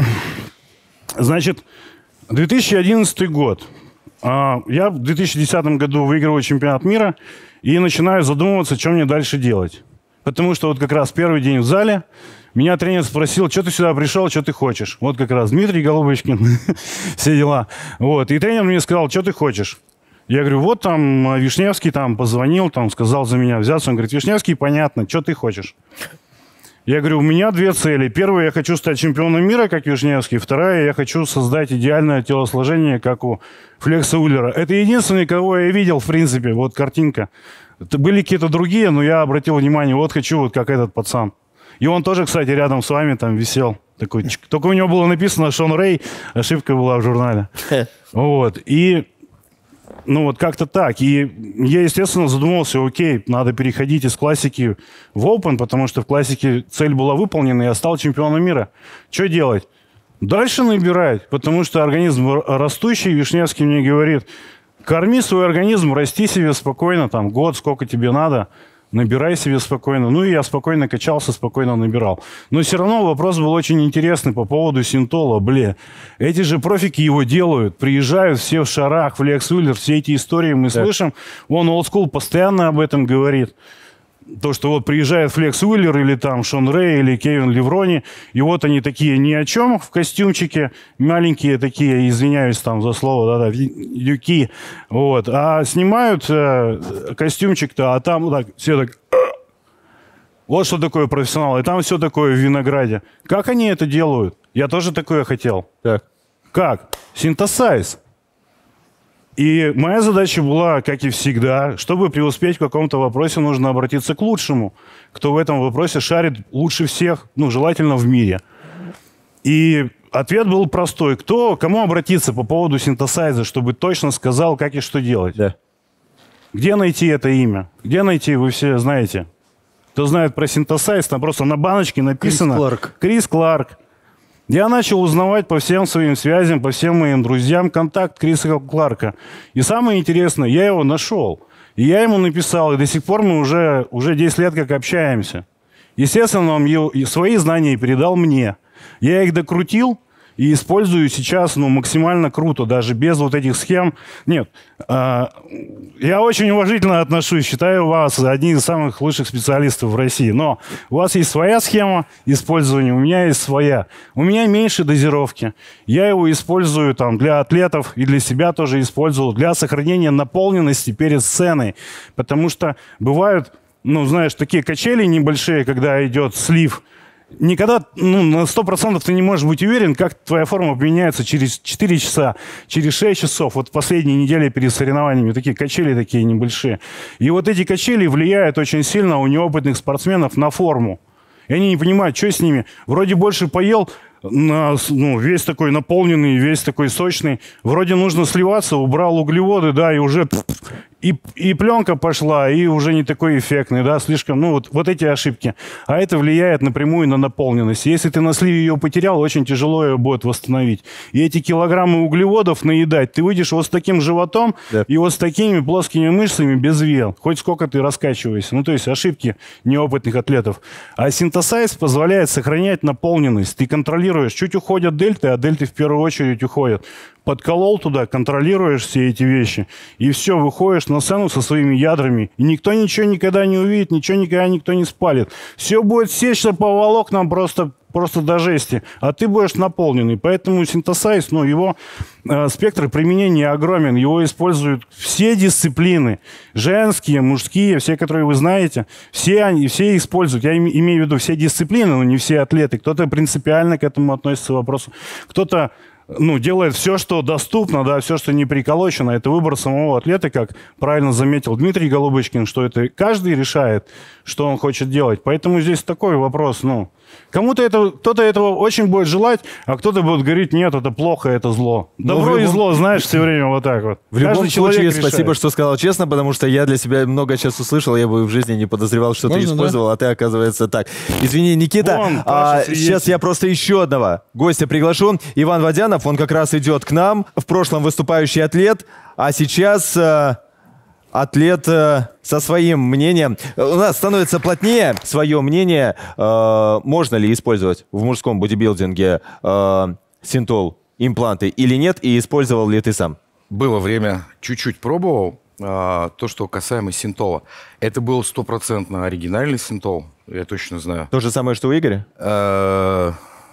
Значит, две тысячи одиннадцатый год. А, я в две тысячи десятом году выигрываю чемпионат мира и начинаю задумываться, что мне дальше делать. Потому что вот как раз первый день в зале меня тренер спросил, что ты сюда пришел, что ты хочешь. Вот как раз Дмитрий Голубочкин, все дела. Вот. И тренер мне сказал, что ты хочешь. Я говорю, вот там Вишневский там позвонил, там сказал за меня взяться. Он говорит, Вишневский, понятно, что ты хочешь? Я говорю, у меня две цели. Первая, я хочу стать чемпионом мира, как Вишневский. Вторая, я хочу создать идеальное телосложение, как у Флекса Уиллера. Это единственный, кого я видел, в принципе. Вот картинка. Это были какие-то другие, но я обратил внимание, вот хочу, вот как этот пацан. И он тоже, кстати, рядом с вами там висел. Такой, только у него было написано Шон Рэй, ошибка была в журнале. Вот. И... Ну, вот как-то так. И я, естественно, задумался, окей, надо переходить из классики в Open, потому что в классике цель была выполнена, я стал чемпионом мира. Что делать? Дальше набирать, потому что организм растущий. Вишневский мне говорит, корми свой организм, расти себе спокойно, там, год, сколько тебе надо, набирай себе спокойно. Ну, и я спокойно качался, спокойно набирал. Но все равно вопрос был очень интересный по поводу синтола. Бля, эти же профики его делают, приезжают все в шарах, Флекс Уиллер, все эти истории мы так. слышим. Он олдскул постоянно об этом говорит. То, что вот приезжает Флекс Уиллер или там Шон Рэй или Кевин Леврони, и вот они такие ни о чем в костюмчике, маленькие такие, извиняюсь там за слово, да-да, дюки, вот, а снимают э, костюмчик-то, а там так, все так, вот что такое профессионал, и там все такое в винограде. Как они это делают? Я тоже такое хотел. Так. Как? Синтесайз. И моя задача была, как и всегда, чтобы преуспеть в каком-то вопросе, нужно обратиться к лучшему, кто в этом вопросе шарит лучше всех, ну, желательно в мире. И ответ был простой. Кто, кому обратиться по поводу синтесайза, чтобы точно сказал, как и что делать? Да. Где найти это имя? Где найти, вы все знаете. Кто знает про синтесайз, там просто на баночке написано Крис Кларк. Крис Кларк. Я начал узнавать по всем своим связям, по всем моим друзьям контакт Криса Кларка. И самое интересное, я его нашел. И я ему написал, и до сих пор мы уже, уже десять лет как общаемся. Естественно, он его, свои знания передал мне. Я их докрутил и использую сейчас ну, максимально круто, даже без вот этих схем. Нет, э, я очень уважительно отношусь, считаю вас одним из самых лучших специалистов в России. Но у вас есть своя схема использования, у меня есть своя. У меня меньше дозировки. Я его использую там, для атлетов и для себя тоже использовал, для сохранения наполненности перед сценой. Потому что бывают, ну, знаешь, такие качели небольшие, когда идет слив. Никогда, ну, на сто процентов ты не можешь быть уверен, как твоя форма поменяется через четыре часа, через шесть часов. Вот последние недели перед соревнованиями такие качели такие небольшие. И вот эти качели влияют очень сильно у неопытных спортсменов на форму. И они не понимают, что с ними. Вроде больше поел, на, ну, весь такой наполненный, весь такой сочный. Вроде нужно сливаться, убрал углеводы, да, и уже... И, и пленка пошла, и уже не такой эффектный, да, слишком, ну, вот, вот эти ошибки. А это влияет напрямую на наполненность. Если ты на сливе ее потерял, очень тяжело ее будет восстановить. И эти килограммы углеводов наедать, ты выйдешь вот с таким животом, да. И вот с такими плоскими мышцами без вен. Хоть сколько ты раскачиваешься. Ну, то есть ошибки неопытных атлетов. А синтесайз позволяет сохранять наполненность. Ты контролируешь, чуть уходят дельты, а дельты в первую очередь уходят. Подколол туда, контролируешь все эти вещи, и все, выходишь на сцену со своими ядрами, и никто ничего никогда не увидит, ничего никогда никто не спалит. Все будет сечься по волокнам просто, просто до жести, а ты будешь наполненный. Поэтому синтесайз, ну, его э, спектр применения огромен, его используют все дисциплины, женские, мужские, все, которые вы знаете, все они, все используют. Я име, имею в виду все дисциплины, но не все атлеты. Кто-то принципиально к этому относится вопросу, кто-то ну, делает все, что доступно, да, все, что не приколочено. Это выбор самого атлета, как правильно заметил Дмитрий Голубочкин, что это каждый решает, что он хочет делать. Поэтому здесь такой вопрос, ну, кому-то это, кто-то этого очень будет желать, а кто-то будет говорить, нет, это плохо, это зло. Добро любом... и зло, знаешь, все время вот так вот. В любом Каждый случае, решает. Спасибо, что сказал честно, потому что я для себя много сейчас услышал, я бы в жизни не подозревал, что Можно, ты использовал, да? А ты, оказывается, так. Извини, Никита, Вон, а, сейчас я просто еще одного гостя приглашу. Иван Водянов, он как раз идет к нам, в прошлом выступающий атлет, а сейчас... атлет э, со своим мнением. У нас становится плотнее. Свое мнение э, можно ли использовать в мужском бодибилдинге э, синтол, импланты или нет, и использовал ли ты сам? Было время, чуть-чуть пробовал. А, то, что касаемо синтола. Это был стопроцентно оригинальный синтол, я точно знаю. То же самое, что у Игоря? А,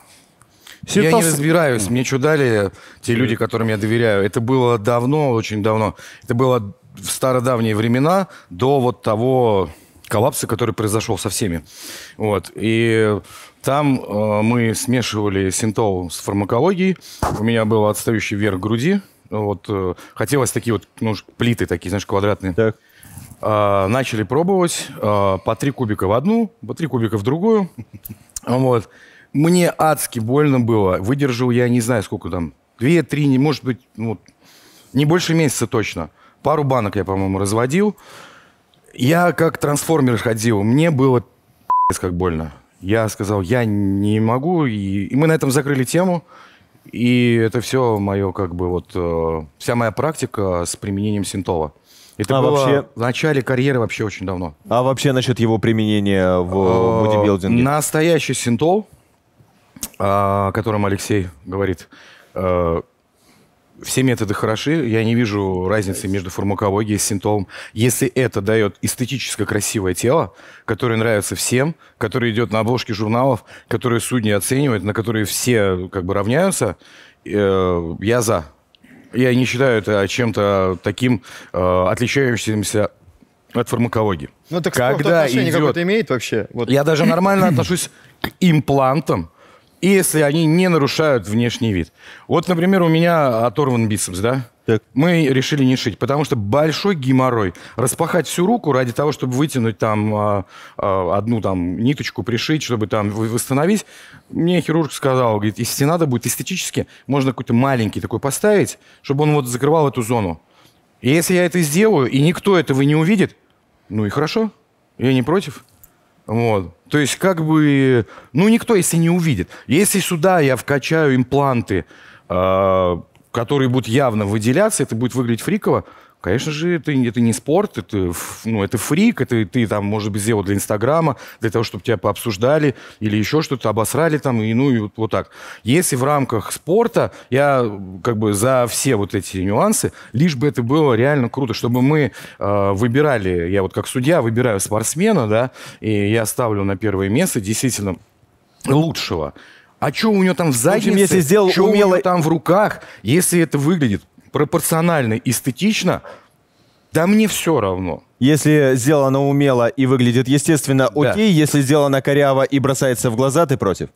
я не разбираюсь. Мне что дали те люди, которым я доверяю. Это было давно, очень давно. Это было в стародавние времена, до вот того коллапса, который произошел со всеми. Вот. И там э, мы смешивали синтол с фармакологией. У меня был отстающий верх груди. Вот, э, хотелось такие вот ну, плиты, такие, знаешь, квадратные. Так. Э, начали пробовать э, по три кубика в одну, по три кубика в другую. Вот. Мне адски больно было. Выдержал я не знаю сколько там. Две-три, не может быть, ну, не больше месяца точно. Пару банок я, по-моему, разводил. Я как трансформер ходил. Мне было пи***ц как больно. Я сказал, я не могу. И, и мы на этом закрыли тему. И это все мое, как бы, вот, э, вся моя практика с применением синтола. Это а было вообще... в начале карьеры вообще очень давно. А вообще насчет его применения в бодибилдинге? Настоящий синтол, о котором Алексей говорит, э, все методы хороши, я не вижу разницы между фармакологией и синтолом. Если это дает эстетически красивое тело, которое нравится всем, которое идет на обложке журналов, которые судьи оценивают, на которые все как бы равняются, э, я за. Я не считаю это чем-то таким э, отличающимся от фармакологии. Ну так когда отношение идет... какое-то имеет вообще? Вот. Я даже нормально отношусь к имплантам, если они не нарушают внешний вид. Вот, например, у меня оторван бицепс, да? Так. Мы решили не шить, потому что большой геморрой. Распахать всю руку ради того, чтобы вытянуть там а, а, одну там ниточку, пришить, чтобы там восстановить. Мне хирург сказал, говорит, если надо будет эстетически, можно какой-то маленький такой поставить, чтобы он вот закрывал эту зону. И если я это сделаю, и никто этого не увидит, ну и хорошо, я не против. Вот. То есть, как бы, ну, никто, если не увидит. Если сюда я вкачаю импланты, э, которые будут явно выделяться, это будет выглядеть фриково, конечно же, это, это не спорт, это, ну, это фрик, это ты там, может быть, сделал для Инстаграма, для того, чтобы тебя пообсуждали или еще что-то, обосрали там, и, ну, и вот, вот так. Если в рамках спорта, я как бы за все вот эти нюансы, лишь бы это было реально круто, чтобы мы э, выбирали, я вот как судья выбираю спортсмена, да, и я ставлю на первое место действительно лучшего. А что у него там в заднице, в общем, если сделал что умело... у него там в руках, если это выглядит пропорционально, эстетично, да мне все равно. Если сделано умело и выглядит естественно, окей. Да. Если сделано коряво и бросается в глаза, ты против?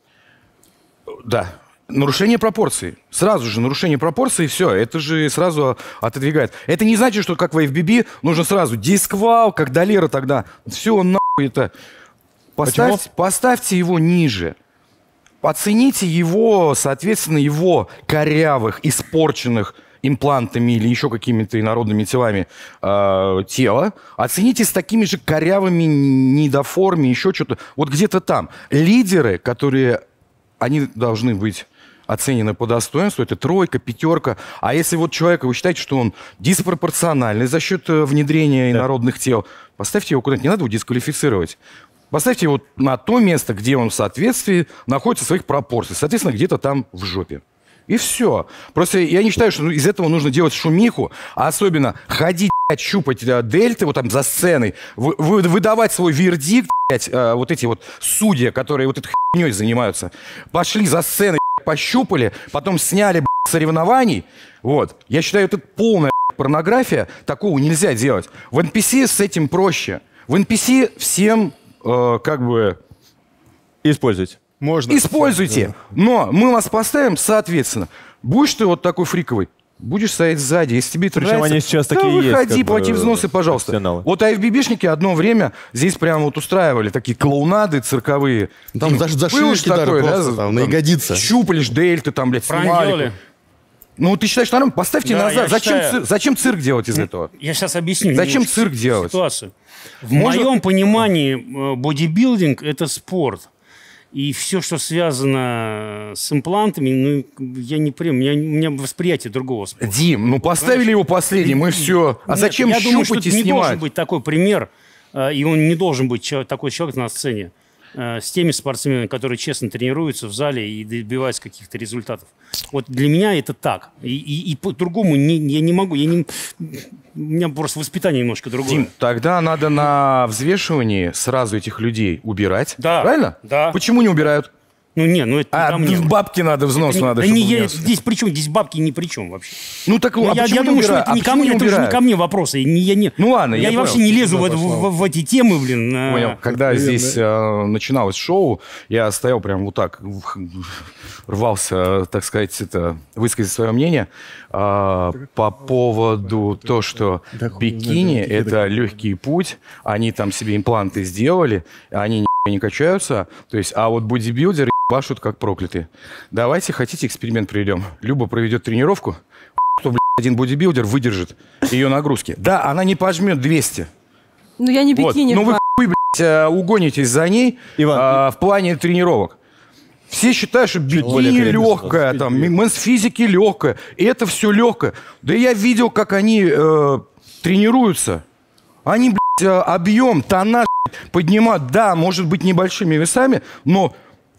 Да. Нарушение пропорций. Сразу же нарушение пропорций, все. Это же сразу отодвигает. Это не значит, что как в эф би би нужно сразу дисквал, как Долера тогда. Все, нахуй это. Поставьте, поставьте его ниже. Оцените его, соответственно, его корявых, испорченных имплантами или еще какими-то инородными телами э, тела. Оцените с такими же корявыми недоформами, еще что-то. Вот где-то там. Лидеры, которые, они должны быть оценены по достоинству, это тройка, пятерка. А если вот человека, вы считаете, что он диспропорциональный за счет внедрения инородных тел, поставьте его куда-нибудь, не надо его дисквалифицировать. Поставьте его на то место, где он в соответствии находится в своих пропорциях. Соответственно, где-то там в жопе. И все. Просто я не считаю, что из этого нужно делать шумиху, а особенно ходить, блядь, щупать э, дельты вот там за сценой, вы, вы, выдавать свой вердикт, блядь, э, вот эти вот судьи, которые вот этой хуйней занимаются, пошли за сценой, блядь, пощупали, потом сняли, блядь, соревнований. Вот. Я считаю, это полная, блядь, порнография. Такого нельзя делать. В эн пи си с этим проще. В эн пи си всем э, как бы... Использовать. Можно. Используйте. Да. Но мы вас поставим, соответственно. Будешь ты вот такой фриковый, будешь стоять сзади. Если тебе это Причем нравится, они сейчас да такие выходи, есть, плати взносы, пожалуйста. Вот эф би би-шники одно время здесь прямо вот устраивали такие клоунады цирковые. Там даже зашивки даже такой, просто, да, там, на ягодицы. Щупалишь, дельты там, блядь, снимали. Ну, ты считаешь нормально? Поставьте Да, назад. Зачем, считаю... цирк, зачем цирк делать из этого? Я сейчас объясню. Зачем цирк делать? Ситуацию. В Можно... моем понимании бодибилдинг – это спорт. И все, что связано с имплантами, ну, я не прям, у меня, у меня восприятие другого спорта. Дим, ну поставили его последним, мы все. А Нет, зачем я думаю, что щупать и это не снимать? должен быть такой пример, э, и он не должен быть чел- такой человек на сцене э, с теми спортсменами, которые честно тренируются в зале и добиваются каких-то результатов. Вот для меня это так. И, и, и по-другому не, я не могу. Я не, у меня просто воспитание немножко другое. Дим, тогда надо на взвешивании сразу этих людей убирать. Да. Правильно? Да. Почему не убирают? Ну не, ну это А, ко мне. бабки надо, взнос Это не- надо. да чтобы не, я- внес. здесь при чем? Здесь бабки ни при чем вообще. Ну так, Ну, а я, почему я не думаю, что убирают? это не А ко почему мне, не это уже не убирают? ко мне вопросы. Не, я, не, Ну ладно, я, я вообще понял. не лезу в, Куда это- пошла? в- в эти темы, блин. а. Понял. Когда здесь э, начиналось шоу, я стоял прям вот так, ух, рвался, так сказать, это, высказать свое мнение э, по поводу того, что бикини – это легкий путь, они там себе импланты сделали, они ни- не качаются, то есть, а вот бодибилдеры ебашут как проклятые. Давайте, хотите, эксперимент проведем. Люба проведет тренировку, что, блядь, один бодибилдер выдержит ее нагрузки. Да, она не пожмет двести. Ну, я не Вот. бикини. Ну вы Влад. хуй, блядь, э, угонитесь за ней а, в плане тренировок. Все считают, что бикини легкая, там, мэнс-физики легкая, и это все легкое. Да я видел, как они э, тренируются. Они, блядь, э, объем, тоннаж блядь, поднимают, да, может быть, небольшими весами, но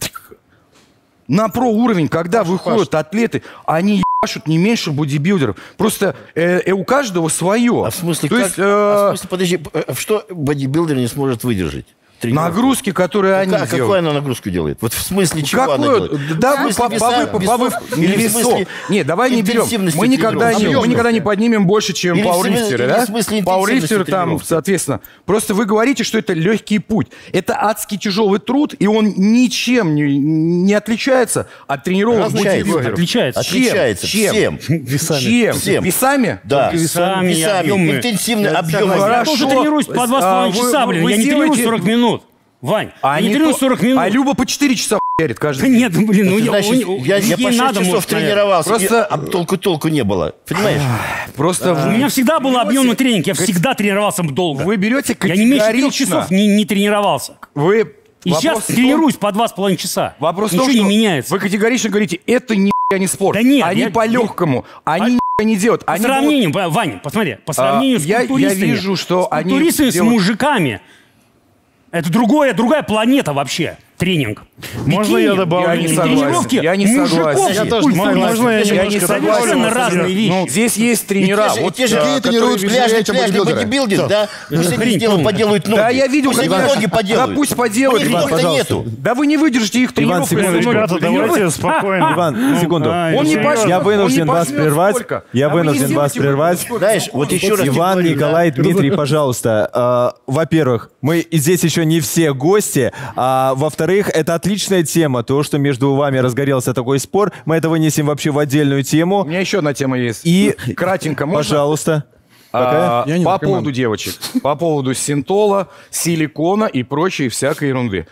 на про-уровень, когда выходят атлеты, они ебашут не меньше бодибилдеров. Просто э, э, у каждого свое. А в смысле, То как? есть, э, А в смысле, подожди, э, что бодибилдер не сможет выдержать? Тренировку? Нагрузки, которые они Как, делают. какую она нагрузку делает? Вот в смысле чего Какую? она делает? Да, В вы смысле по- веса- по- по- весов? по- Или в весов. смысле Не, давай не берем. интенсивности Мы никогда не, тренировок? мы никогда не поднимем больше, чем Или в смысле- пауэрлифтеры, или да? в смысле Пауэрлифтеры интенсивности там, тренировки? соответственно. Просто вы говорите, что это легкий путь. Это адский тяжелый труд, и он ничем не, не отличается от тренировок Отличается. бодибилдеров. Отличается. Чем? Отличается. Чем? Всем. Весами. Чем? Всем. Весами? Да. Весами, Весами. объемы. Интенсивный Я объем. Я тоже тренируюсь по два с А, половиной вы- часа, блин. вы Я не тренирую сделаете- сорок минут. Вань, А я не не тренирую то- сорок минут. А Люба по четыре часа хуярит каждый Да день. нет, блин, ну Это я, значит, у- я, я ей по шесть надо, часов может, наверное. тренировался, Просто- и, а толку-толку не было. Понимаешь? Просто У вы- меня всегда был объемный тренинг, я всегда тренировался долго. Вы берете Я не меньше трех категорично. часов не, не тренировался. Вы... И Вопрос сейчас в том- тренируюсь по два с половиной часа. Вопрос Ничего в том, не что меняется. вы категорично говорите, это ни не спорт. Да нет, Они я- по-легкому, они ни не делают. По Они сравнению, по- Ваня, посмотри, по сравнению с я- я культуристами, вижу, что с они культуристами, с делают- мужиками, это другое, другая планета вообще, тренинг. Можно Бикини я добавлю? Я не и согласен. тренировки Я не мужиков согласен. и Я тоже- культуристов. можно я Я не немножко согласен. Совершенно добавлю? разные вещи. Ну, здесь есть тренера. И те же, вот, и те же, а, какие которые тренируют пляжный, пляжные пляжный бодибилдеры? бодибилдинг, Всё. да? Пусть они Хрень сделают, полная. поделают ноги. Да, я видел, Пусть как они Иван- ноги поделают. Да пусть У поделают, них Иван, ног-то пожалуйста. нету. Да вы не выдержите их Иван, тренировку. секундочку. Ребята, давайте спокойно. Иван, секунду. а, Он не серьезно. пожмет, Я он вынужден не вас пожмет прервать. сколько. Я А вы не вынужден вас сделаете прервать. сколько. Знаешь, вот еще раз тебе Иван, говорю, да. Николай, Дмитрий, пожалуйста. э, во-первых, мы и здесь еще не все гости. А во-вторых, это отличная тема. То, что между вами разгорелся такой спор, мы это вынесем вообще в отдельную У тему. меня еще одна тема есть. И, Кратенько, можно? пожалуйста. А, Я не по наркоман. поводу девочек, по поводу синтола, силикона и прочей всякой ерунды.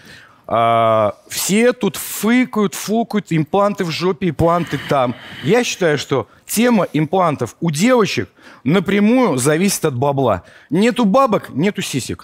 А, все тут фыкают, фукают, импланты в жопе, импланты там. Я считаю, что тема имплантов у девочек напрямую зависит от бабла. Нету бабок, нету сисек.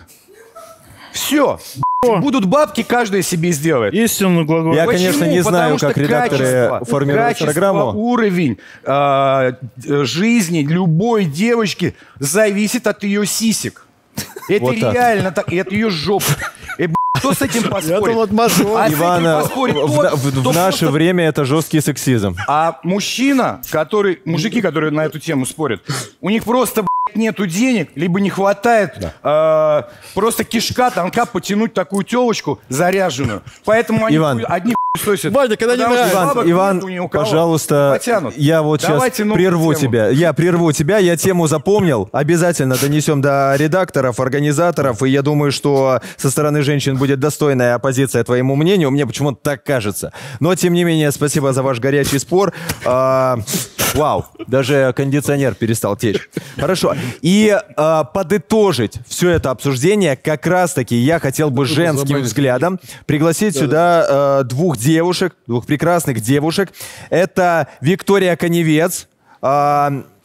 Все. Будут бабки, каждая себе сделает. Истинный глагол. Я, Почему? конечно, не знаю, Потому что как редакторы качество, формируют качество, программу. уровень э, жизни любой девочки зависит от ее сисек. Это Вот так. реально так. И от ее жопы. И, б***ь, кто с этим поспорит? А с этим Ивана, поспорит в, тот, в- в кто наше просто- время это жесткий сексизм. А мужчина, который, мужики, которые на эту тему спорят, у них просто, блядь, нету денег, либо не хватает э, просто кишка, тонка потянуть такую телочку заряженную. Поэтому они Иван. хуй- одни хуесосят. Ваня, когда не Потому что нравится. Иван, бабок Иван, нету ни у кого. пожалуйста, Потянут. я вот Давайте сейчас новую прерву тему. тебя. Я прерву тебя, я тему запомнил. Обязательно донесем до редакторов, организаторов. И я думаю, что со стороны женщин будет достойная оппозиция твоему мнению. Мне почему-то так кажется. Но, тем не менее, спасибо за ваш горячий спор. А, вау, даже кондиционер перестал течь. Хорошо. И а, подытожить все это обсуждение, как раз-таки я хотел бы женским взглядом пригласить сюда э, двух девушек, двух прекрасных девушек. Это Виктория Коневец, э,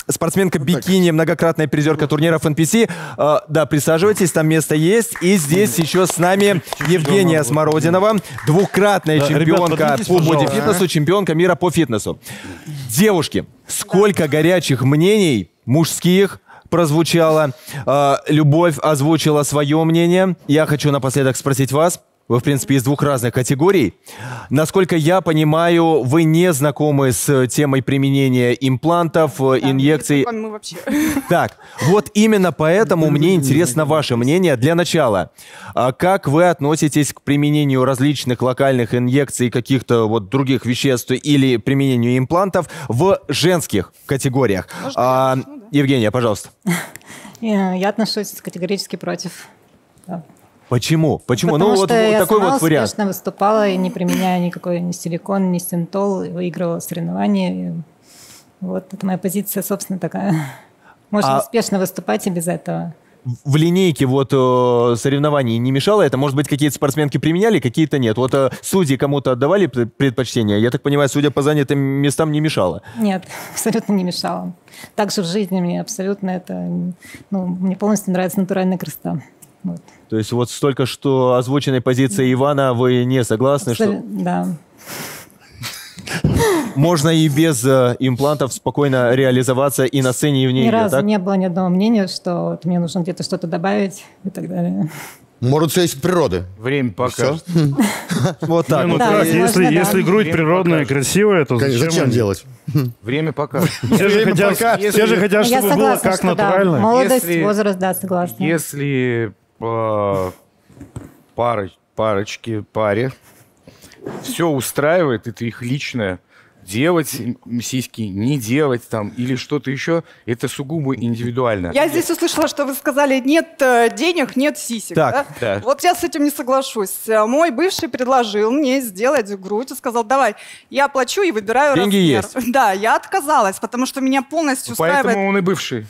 спортсменка бикини, многократная призерка турниров эн пи си. Э, да, присаживайтесь, там место есть. И здесь еще с нами Евгения Смородинова, двукратная Да, чемпионка ребят, по пожалуйста. бодифитнесу, чемпионка мира по фитнесу. Девушки, сколько горячих мнений мужских прозвучало. Э, Любовь озвучила свое мнение. Я хочу напоследок спросить вас. Вы, в принципе, из двух разных категорий. Насколько я понимаю, вы не знакомы с темой применения имплантов, инъекций. Мы вообще. Так, вот именно поэтому мне интересно ваше мнение. Для начала, а как вы относитесь к применению различных локальных инъекций, каких-то вот других веществ или применению имплантов в женских категориях? А, Евгения, пожалуйста. Я я отношусь категорически против. Да. Почему? Почему? Потому ну, что вот я такой сама вот вариант. успешно выступала, и не применяя никакой ни силикон, ни синтол, выигрывала соревнования. И вот это моя позиция, собственно, такая. Можно А- успешно выступать и без этого. В линейке вот э, соревнований не мешало это? Может быть, какие-то спортсменки применяли, какие-то нет? Вот э, судьи кому-то отдавали пр- предпочтение? Я так понимаю, судя по занятым местам, не мешало. Нет, абсолютно не мешало. Также в жизни мне абсолютно это... Ну, мне полностью нравится натуральная красота. Вот. То есть вот столько что озвученной позиции Ивана вы не согласны, что Абсолютно, да. можно и без э, имплантов спокойно реализоваться и на сцене, и вне Ни ее, разу так? не было ни одного мнения, что вот мне нужно где-то что-то добавить и так далее. Может, все есть от природы. Время покажет. Вот так. Ну вот. как, возможно, если, да. если грудь Время природная и покажет. красивая, то Конечно, зачем, зачем они? делать? Время покажет. Все же Время хотят, покажет. все же хотят, Я чтобы было согласна, как что да. натурально. Молодость, Если- возраст, да, согласна. Если э, пары, парочки, паре все устраивает, это их личное, делать сиськи, не делать там или что-то еще, это сугубо индивидуально. Я здесь услышала, что вы сказали, нет э, денег, нет сисек. Так, да? да. Вот я с этим не соглашусь. Э, Мой бывший предложил мне сделать грудь и сказал, давай, я плачу и выбираю Деньги размер. есть. Да, я отказалась, потому что меня полностью устраивает... Поэтому он и бывший.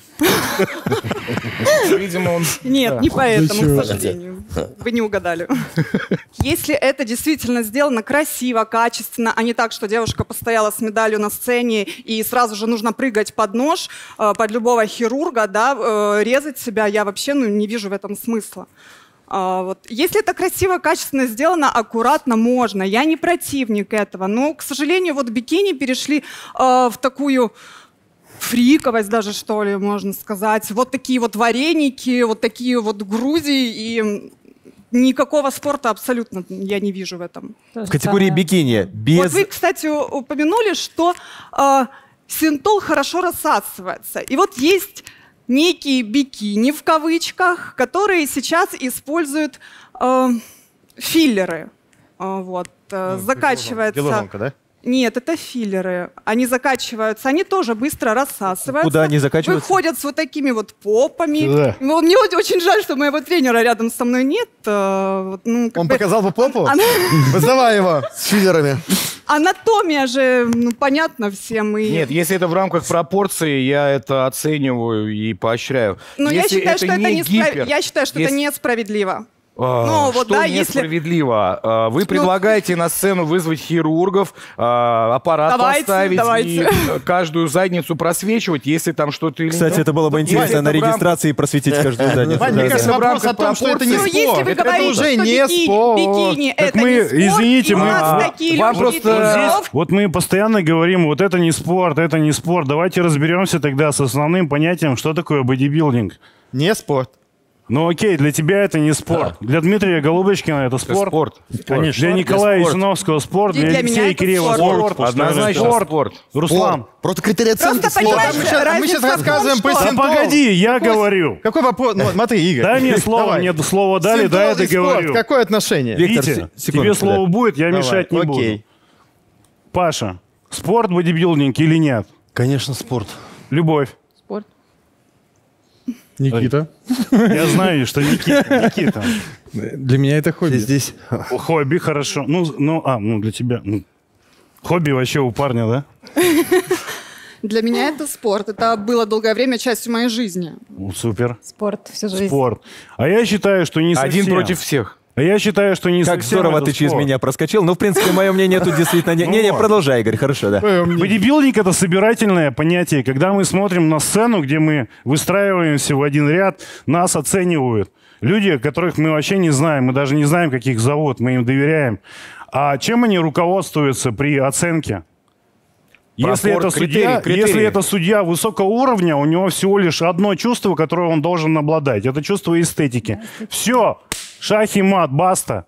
Видимо, он... Нет, да. не поэтому, чего? к сожалению. Вы не угадали. Если это действительно сделано красиво, качественно, а не так, что девушка постояла с медалью на сцене и сразу же нужно прыгать под нож, э, под любого хирурга, да, э, резать себя, я вообще ну, не вижу в этом смысла. А, вот. Если это красиво, качественно сделано, аккуратно, можно. Я не противник этого. Но, к сожалению, вот бикини перешли э, в такую... фриковость даже, что ли, можно сказать. Вот такие вот вареники, вот такие вот груди, и никакого спорта абсолютно я не вижу в этом. То В же категории самое. бикини без... Вот вы, кстати, у- упомянули, что э, синтол хорошо рассасывается. И вот есть некие бикини, в кавычках, которые сейчас используют э, филлеры. Э, вот, э, закачивается... Гиалуронка, да? Нет, это филлеры. Они закачиваются, они тоже быстро рассасываются. Куда они закачиваются? Выходят с вот такими вот попами. Сюда. Ну, мне вот очень жаль, что моего тренера рядом со мной нет. э, вот, ну, как Он бы- показал по попу? Ана- Вызывай его. С филлерами. Анатомия же, ну, понятно всем. И... Нет, если это в рамках пропорции, я это оцениваю и поощряю. Но я Если считаю, что это не несправ- гипер, я считаю, что это если- несправедливо. А, Ну, вот, что да, если- несправедливо? А, Вы предлагаете на сцену вызвать хирургов, а, аппарат Давайте, поставить давайте. и э, каждую задницу просвечивать, если там что-то или Кстати, нет? это было бы Если интересно это на в рамках- регистрации просветить каждую задницу. Вань, Да, мне да. кажется, в вопрос рамках о том, что это не Ну, спорт. если вы Это говорите, уже что не бикини, спорт. бикини Так это мы, не спорт, извините, и у мы- нас а, такие вам люди, просто- тренировки. Вот мы постоянно говорим, вот это не спорт, это не спорт. Давайте разберемся тогда с основным понятием, что такое бодибилдинг. Не спорт. Ну окей, для тебя это не спорт. Для Дмитрия Голубочкина это спорт. спорт. Конечно. Для Спорт. Николая Для спорт. Ясиновского спорт. И Для для меня Алексея это Киреева спорт. спорт. Что Однозначно это? спорт. Руслан. Спорт. Просто критерии оценки Просто сложные. понимаешь, Мы сейчас, мы разница сейчас в том, рассказываем по что- Да синтолу. погоди, я Какой- говорю. Какой вопрос? Ну, смотри, Игорь. Дай мне слово, Давай. мне слово дали, Синтол да, я и спорт. договорю. Какое отношение? Виктор, Витя, се- секундочку, тебе слово да. будет, я Давай, мешать не окей. буду. Паша, спорт, бодибилдинг или нет? Конечно, спорт. Любовь. Спорт. Никита. Я знаю, что Никита. Никита. Для меня это хобби. Здесь Хобби, хорошо. Ну, ну, а, ну для тебя. ну, Хобби вообще у парня, да? Для меня это спорт. Это было долгое время частью моей жизни. Ну, супер. Спорт всю жизнь. Спорт. А я считаю, что не совсем. Один против всех. Я считаю, что не Как совсем здорово это ты через спорт. меня проскочил. Ну, в принципе, мое мнение тут действительно... Не, не, не, продолжай, Игорь, хорошо, да. Бодибилдинг — это собирательное понятие. Когда мы смотрим на сцену, где мы выстраиваемся в один ряд, нас оценивают. Люди, которых мы вообще не знаем, мы даже не знаем, как их зовут, мы им доверяем. А чем они руководствуются при оценке? Если это, судья, критерии. если это судья высокого уровня, у него всего лишь одно чувство, которое он должен обладать. Это чувство эстетики. Все. Шах и мат, баста.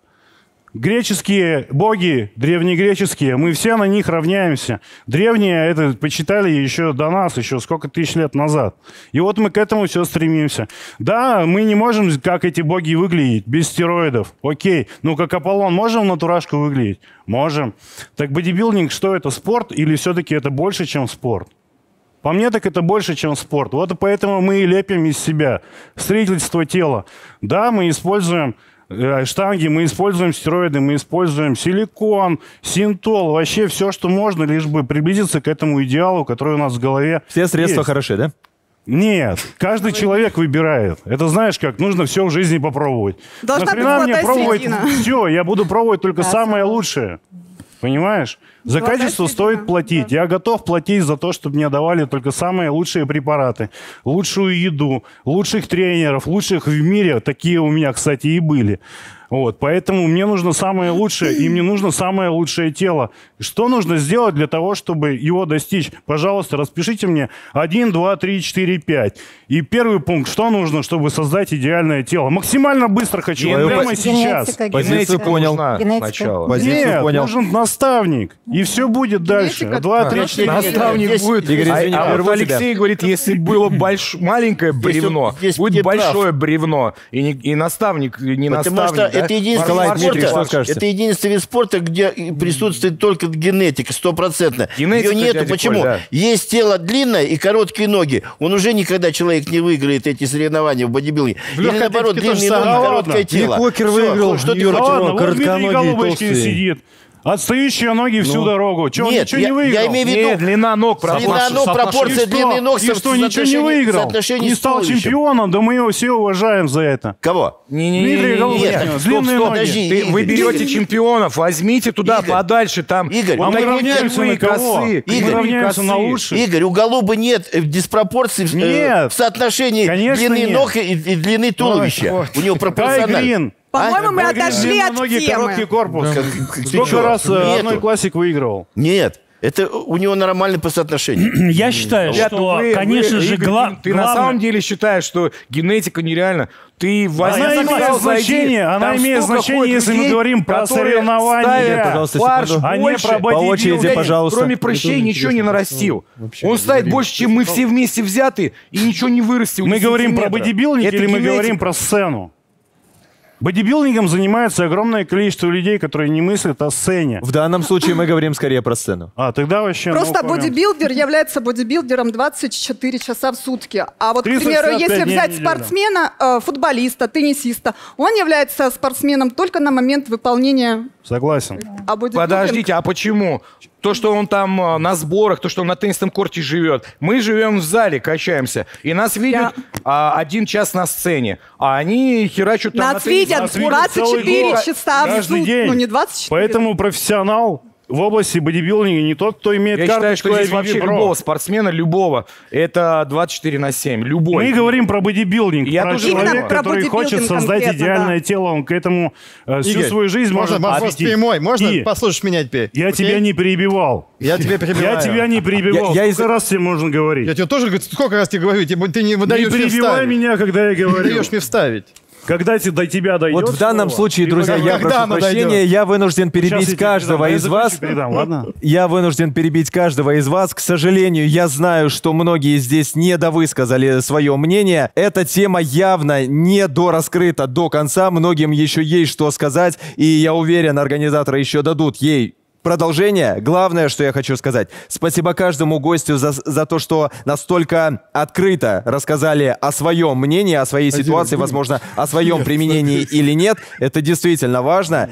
Греческие боги, древнегреческие, мы все на них равняемся. Древние это почитали еще до нас, еще сколько тысяч лет назад. И вот мы к этому все стремимся. Да, мы не можем, как эти боги, выглядеть без стероидов. Окей. Ну, как Аполлон, можем натурашку выглядеть? Можем. Так бодибилдинг, что это, спорт или все-таки это больше, чем спорт? По мне, так это больше, чем спорт. Вот и поэтому мы и лепим из себя строительство тела. Да, мы используем штанги, мы используем стероиды, мы используем силикон, синтол, вообще все, что можно, лишь бы приблизиться к этому идеалу, который у нас в голове. Все средства есть. хороши, да? Нет, каждый человек выбирает. Это знаешь как, нужно все в жизни попробовать. Должна Нахрена быть мне золотая пробовать середина. все, я буду пробовать только самое лучшее. Понимаешь? За Золотая качество середина, стоит платить. Я готов платить за то, чтобы мне давали только самые лучшие препараты, лучшую еду, лучших тренеров, лучших в мире. Такие у меня, кстати, и были. Вот, поэтому мне нужно самое лучшее, и мне нужно самое лучшее тело. Что нужно сделать для того, чтобы его достичь? Пожалуйста, распишите мне один, два, три, четыре, пять. И первый пункт, что нужно, чтобы создать идеальное тело? Максимально быстро хочу, вот прямо сейчас. Генетика, Позицию понял. Сначала. Позицию Нет, понял. нужен наставник, и все будет дальше. Два, три, четыре, Наставник пять. будет. Игорь, извини, а, а прерву вот тебя. Алексей говорит, если было больш... маленькое бревно, здесь будет ты прав. большое бревно. И, не- и наставник, не Потому наставник. что да? это единственный Николай вид Дмитриевич, спорта, что скажете? это единственный вид спорта, где и присутствует только генетика, стопроцентно. Генетика, Ее нету. дядя Почему? Коль, да. Есть тело длинное и короткие ноги. Он уже никогда человек не выиграет эти соревнования в бодибилдинге. Или легкой наоборот, атлетике длинные тоже ноги, самое. короткое Ладно. тело. Ник Уокер Всё, выиграл, что ты Нью-Йорк хочешь? Ладно, вот Дмитрий коротконогий, Голубочкин толстый. сидит. Отстающие ноги всю Ну, дорогу. Че, он нет, ничего я- не выиграл? я имею в виду- Нет, длина ног. Длина ног, И пропорция что? длины ног И со- что, в ничего не соотношении- в выиграл? соотношении Не с стал туловищем. чемпионом, да мы его все уважаем за это. Кого? Не-не-не, Дмитрий Голубочкин, нет, длинные стоп, стоп, ноги. подожди. Ты- вы Игорь, берете Игорь. чемпионов, возьмите туда Игорь, подальше, там Игорь, вот а мы такие равняемся кривые на кого? косы, Мы кривые равняемся на косы. лучших. Игорь, у Голубы нет э, диспропорций в, э, Нет. в соотношении Конечно, длины нет. ног и, и длины туловища. У него Кай пропорционально. Грин. По-моему, мы Кай Грин, отошли длинные от ноги, темы. короткий корпус. Как- ты Сколько чё? раз э, Нету. одной классик выигрывал? Нет. Это у него нормально по соотношению. Я считаю, Ребята, что, вы- конечно вы, же, Игорь, гла- ты на главное- самом деле считаешь, что генетика нереальна. Ты возьми, Она имеет сказал, зайди, значение, она там имеет столько значение, ходит если мы людей, говорим про которые соревнования. ставят Пожалуйста, фарш секунду. А не больше. про По очереди, бодибилдинг. пожалуйста. Кроме прыщей ничего не нарастил. Он ставит больше, чем мы все вместе взяты, и ничего не вырастил. Мы ни говорим про сантиметра. бодибилдинг Это или мы генетика. говорим про сцену? Бодибилдингом занимается огромное количество людей, которые не мыслят о сцене. В данном случае мы говорим скорее про сцену. А, тогда вообще... Просто no comment. бодибилдер является бодибилдером двадцать четыре часа в сутки. А вот, к триста примеру, шестьдесят пять если дней взять в неделю. спортсмена, э, футболиста, теннисиста, он является спортсменом только на момент выполнения. Согласен. А бодибилдинг- Подождите, а почему? То, что он там э, на сборах, то, что он на теннисном корте живет. Мы живем в зале, качаемся. И нас видят а, один час на сцене. А они херачат там Нас на теннис- видят Нас видят двадцать четыре целый год, часа в каждый сутки. день. Ну, не двадцать четыре. Поэтому профессионал в области бодибилдинга не тот, кто имеет Я считаю, карточку что здесь ай би би вообще Pro. любого спортсмена, любого, это двадцать четыре на семь. Любой. Мы говорим про бодибилдинг, Я про тоже человека, говорю. Про который хочет бодибилдинг создать конкретно, идеальное да. тело, он к этому э, всю Игорь, свою жизнь можно может вопрос посвятить. прямой? Можно И послушать меня теперь? я Окей? тебя не перебивал. Я тебя перебиваю. Я тебя не перебивал. Я- я Сколько раз тебе можно говорить? Я тебе тоже говорю, сколько раз тебе говорю, тебе- ты не Не выдаешь мне перебивай вставить. меня, когда я Не говорю. даешь мне вставить. Когда те- до тебя дойдет Вот в данном слово, случае, ты друзья, поговоришь. я Когда прошу оно прощения, дойдет? я вынужден Сейчас я перебить тебе каждого передам. из Я вас. закончу, передам, ладно? Я вынужден перебить каждого из вас. К сожалению, я знаю, что многие здесь недовысказали свое мнение. Эта тема явно не дораскрыта до конца. Многим еще есть что сказать. И я уверен, организаторы еще дадут ей продолжение. Главное, что я хочу сказать. Спасибо каждому гостю за, за то, что настолько открыто рассказали о своем мнении, о своей ситуации, возможно, о своем применении или нет. Это действительно важно.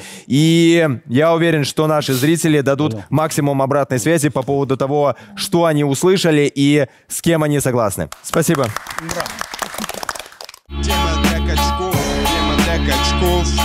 И я уверен, что наши зрители дадут максимум обратной связи по поводу того, что они услышали и с кем они согласны. Спасибо. Тема для качков, тема для качков.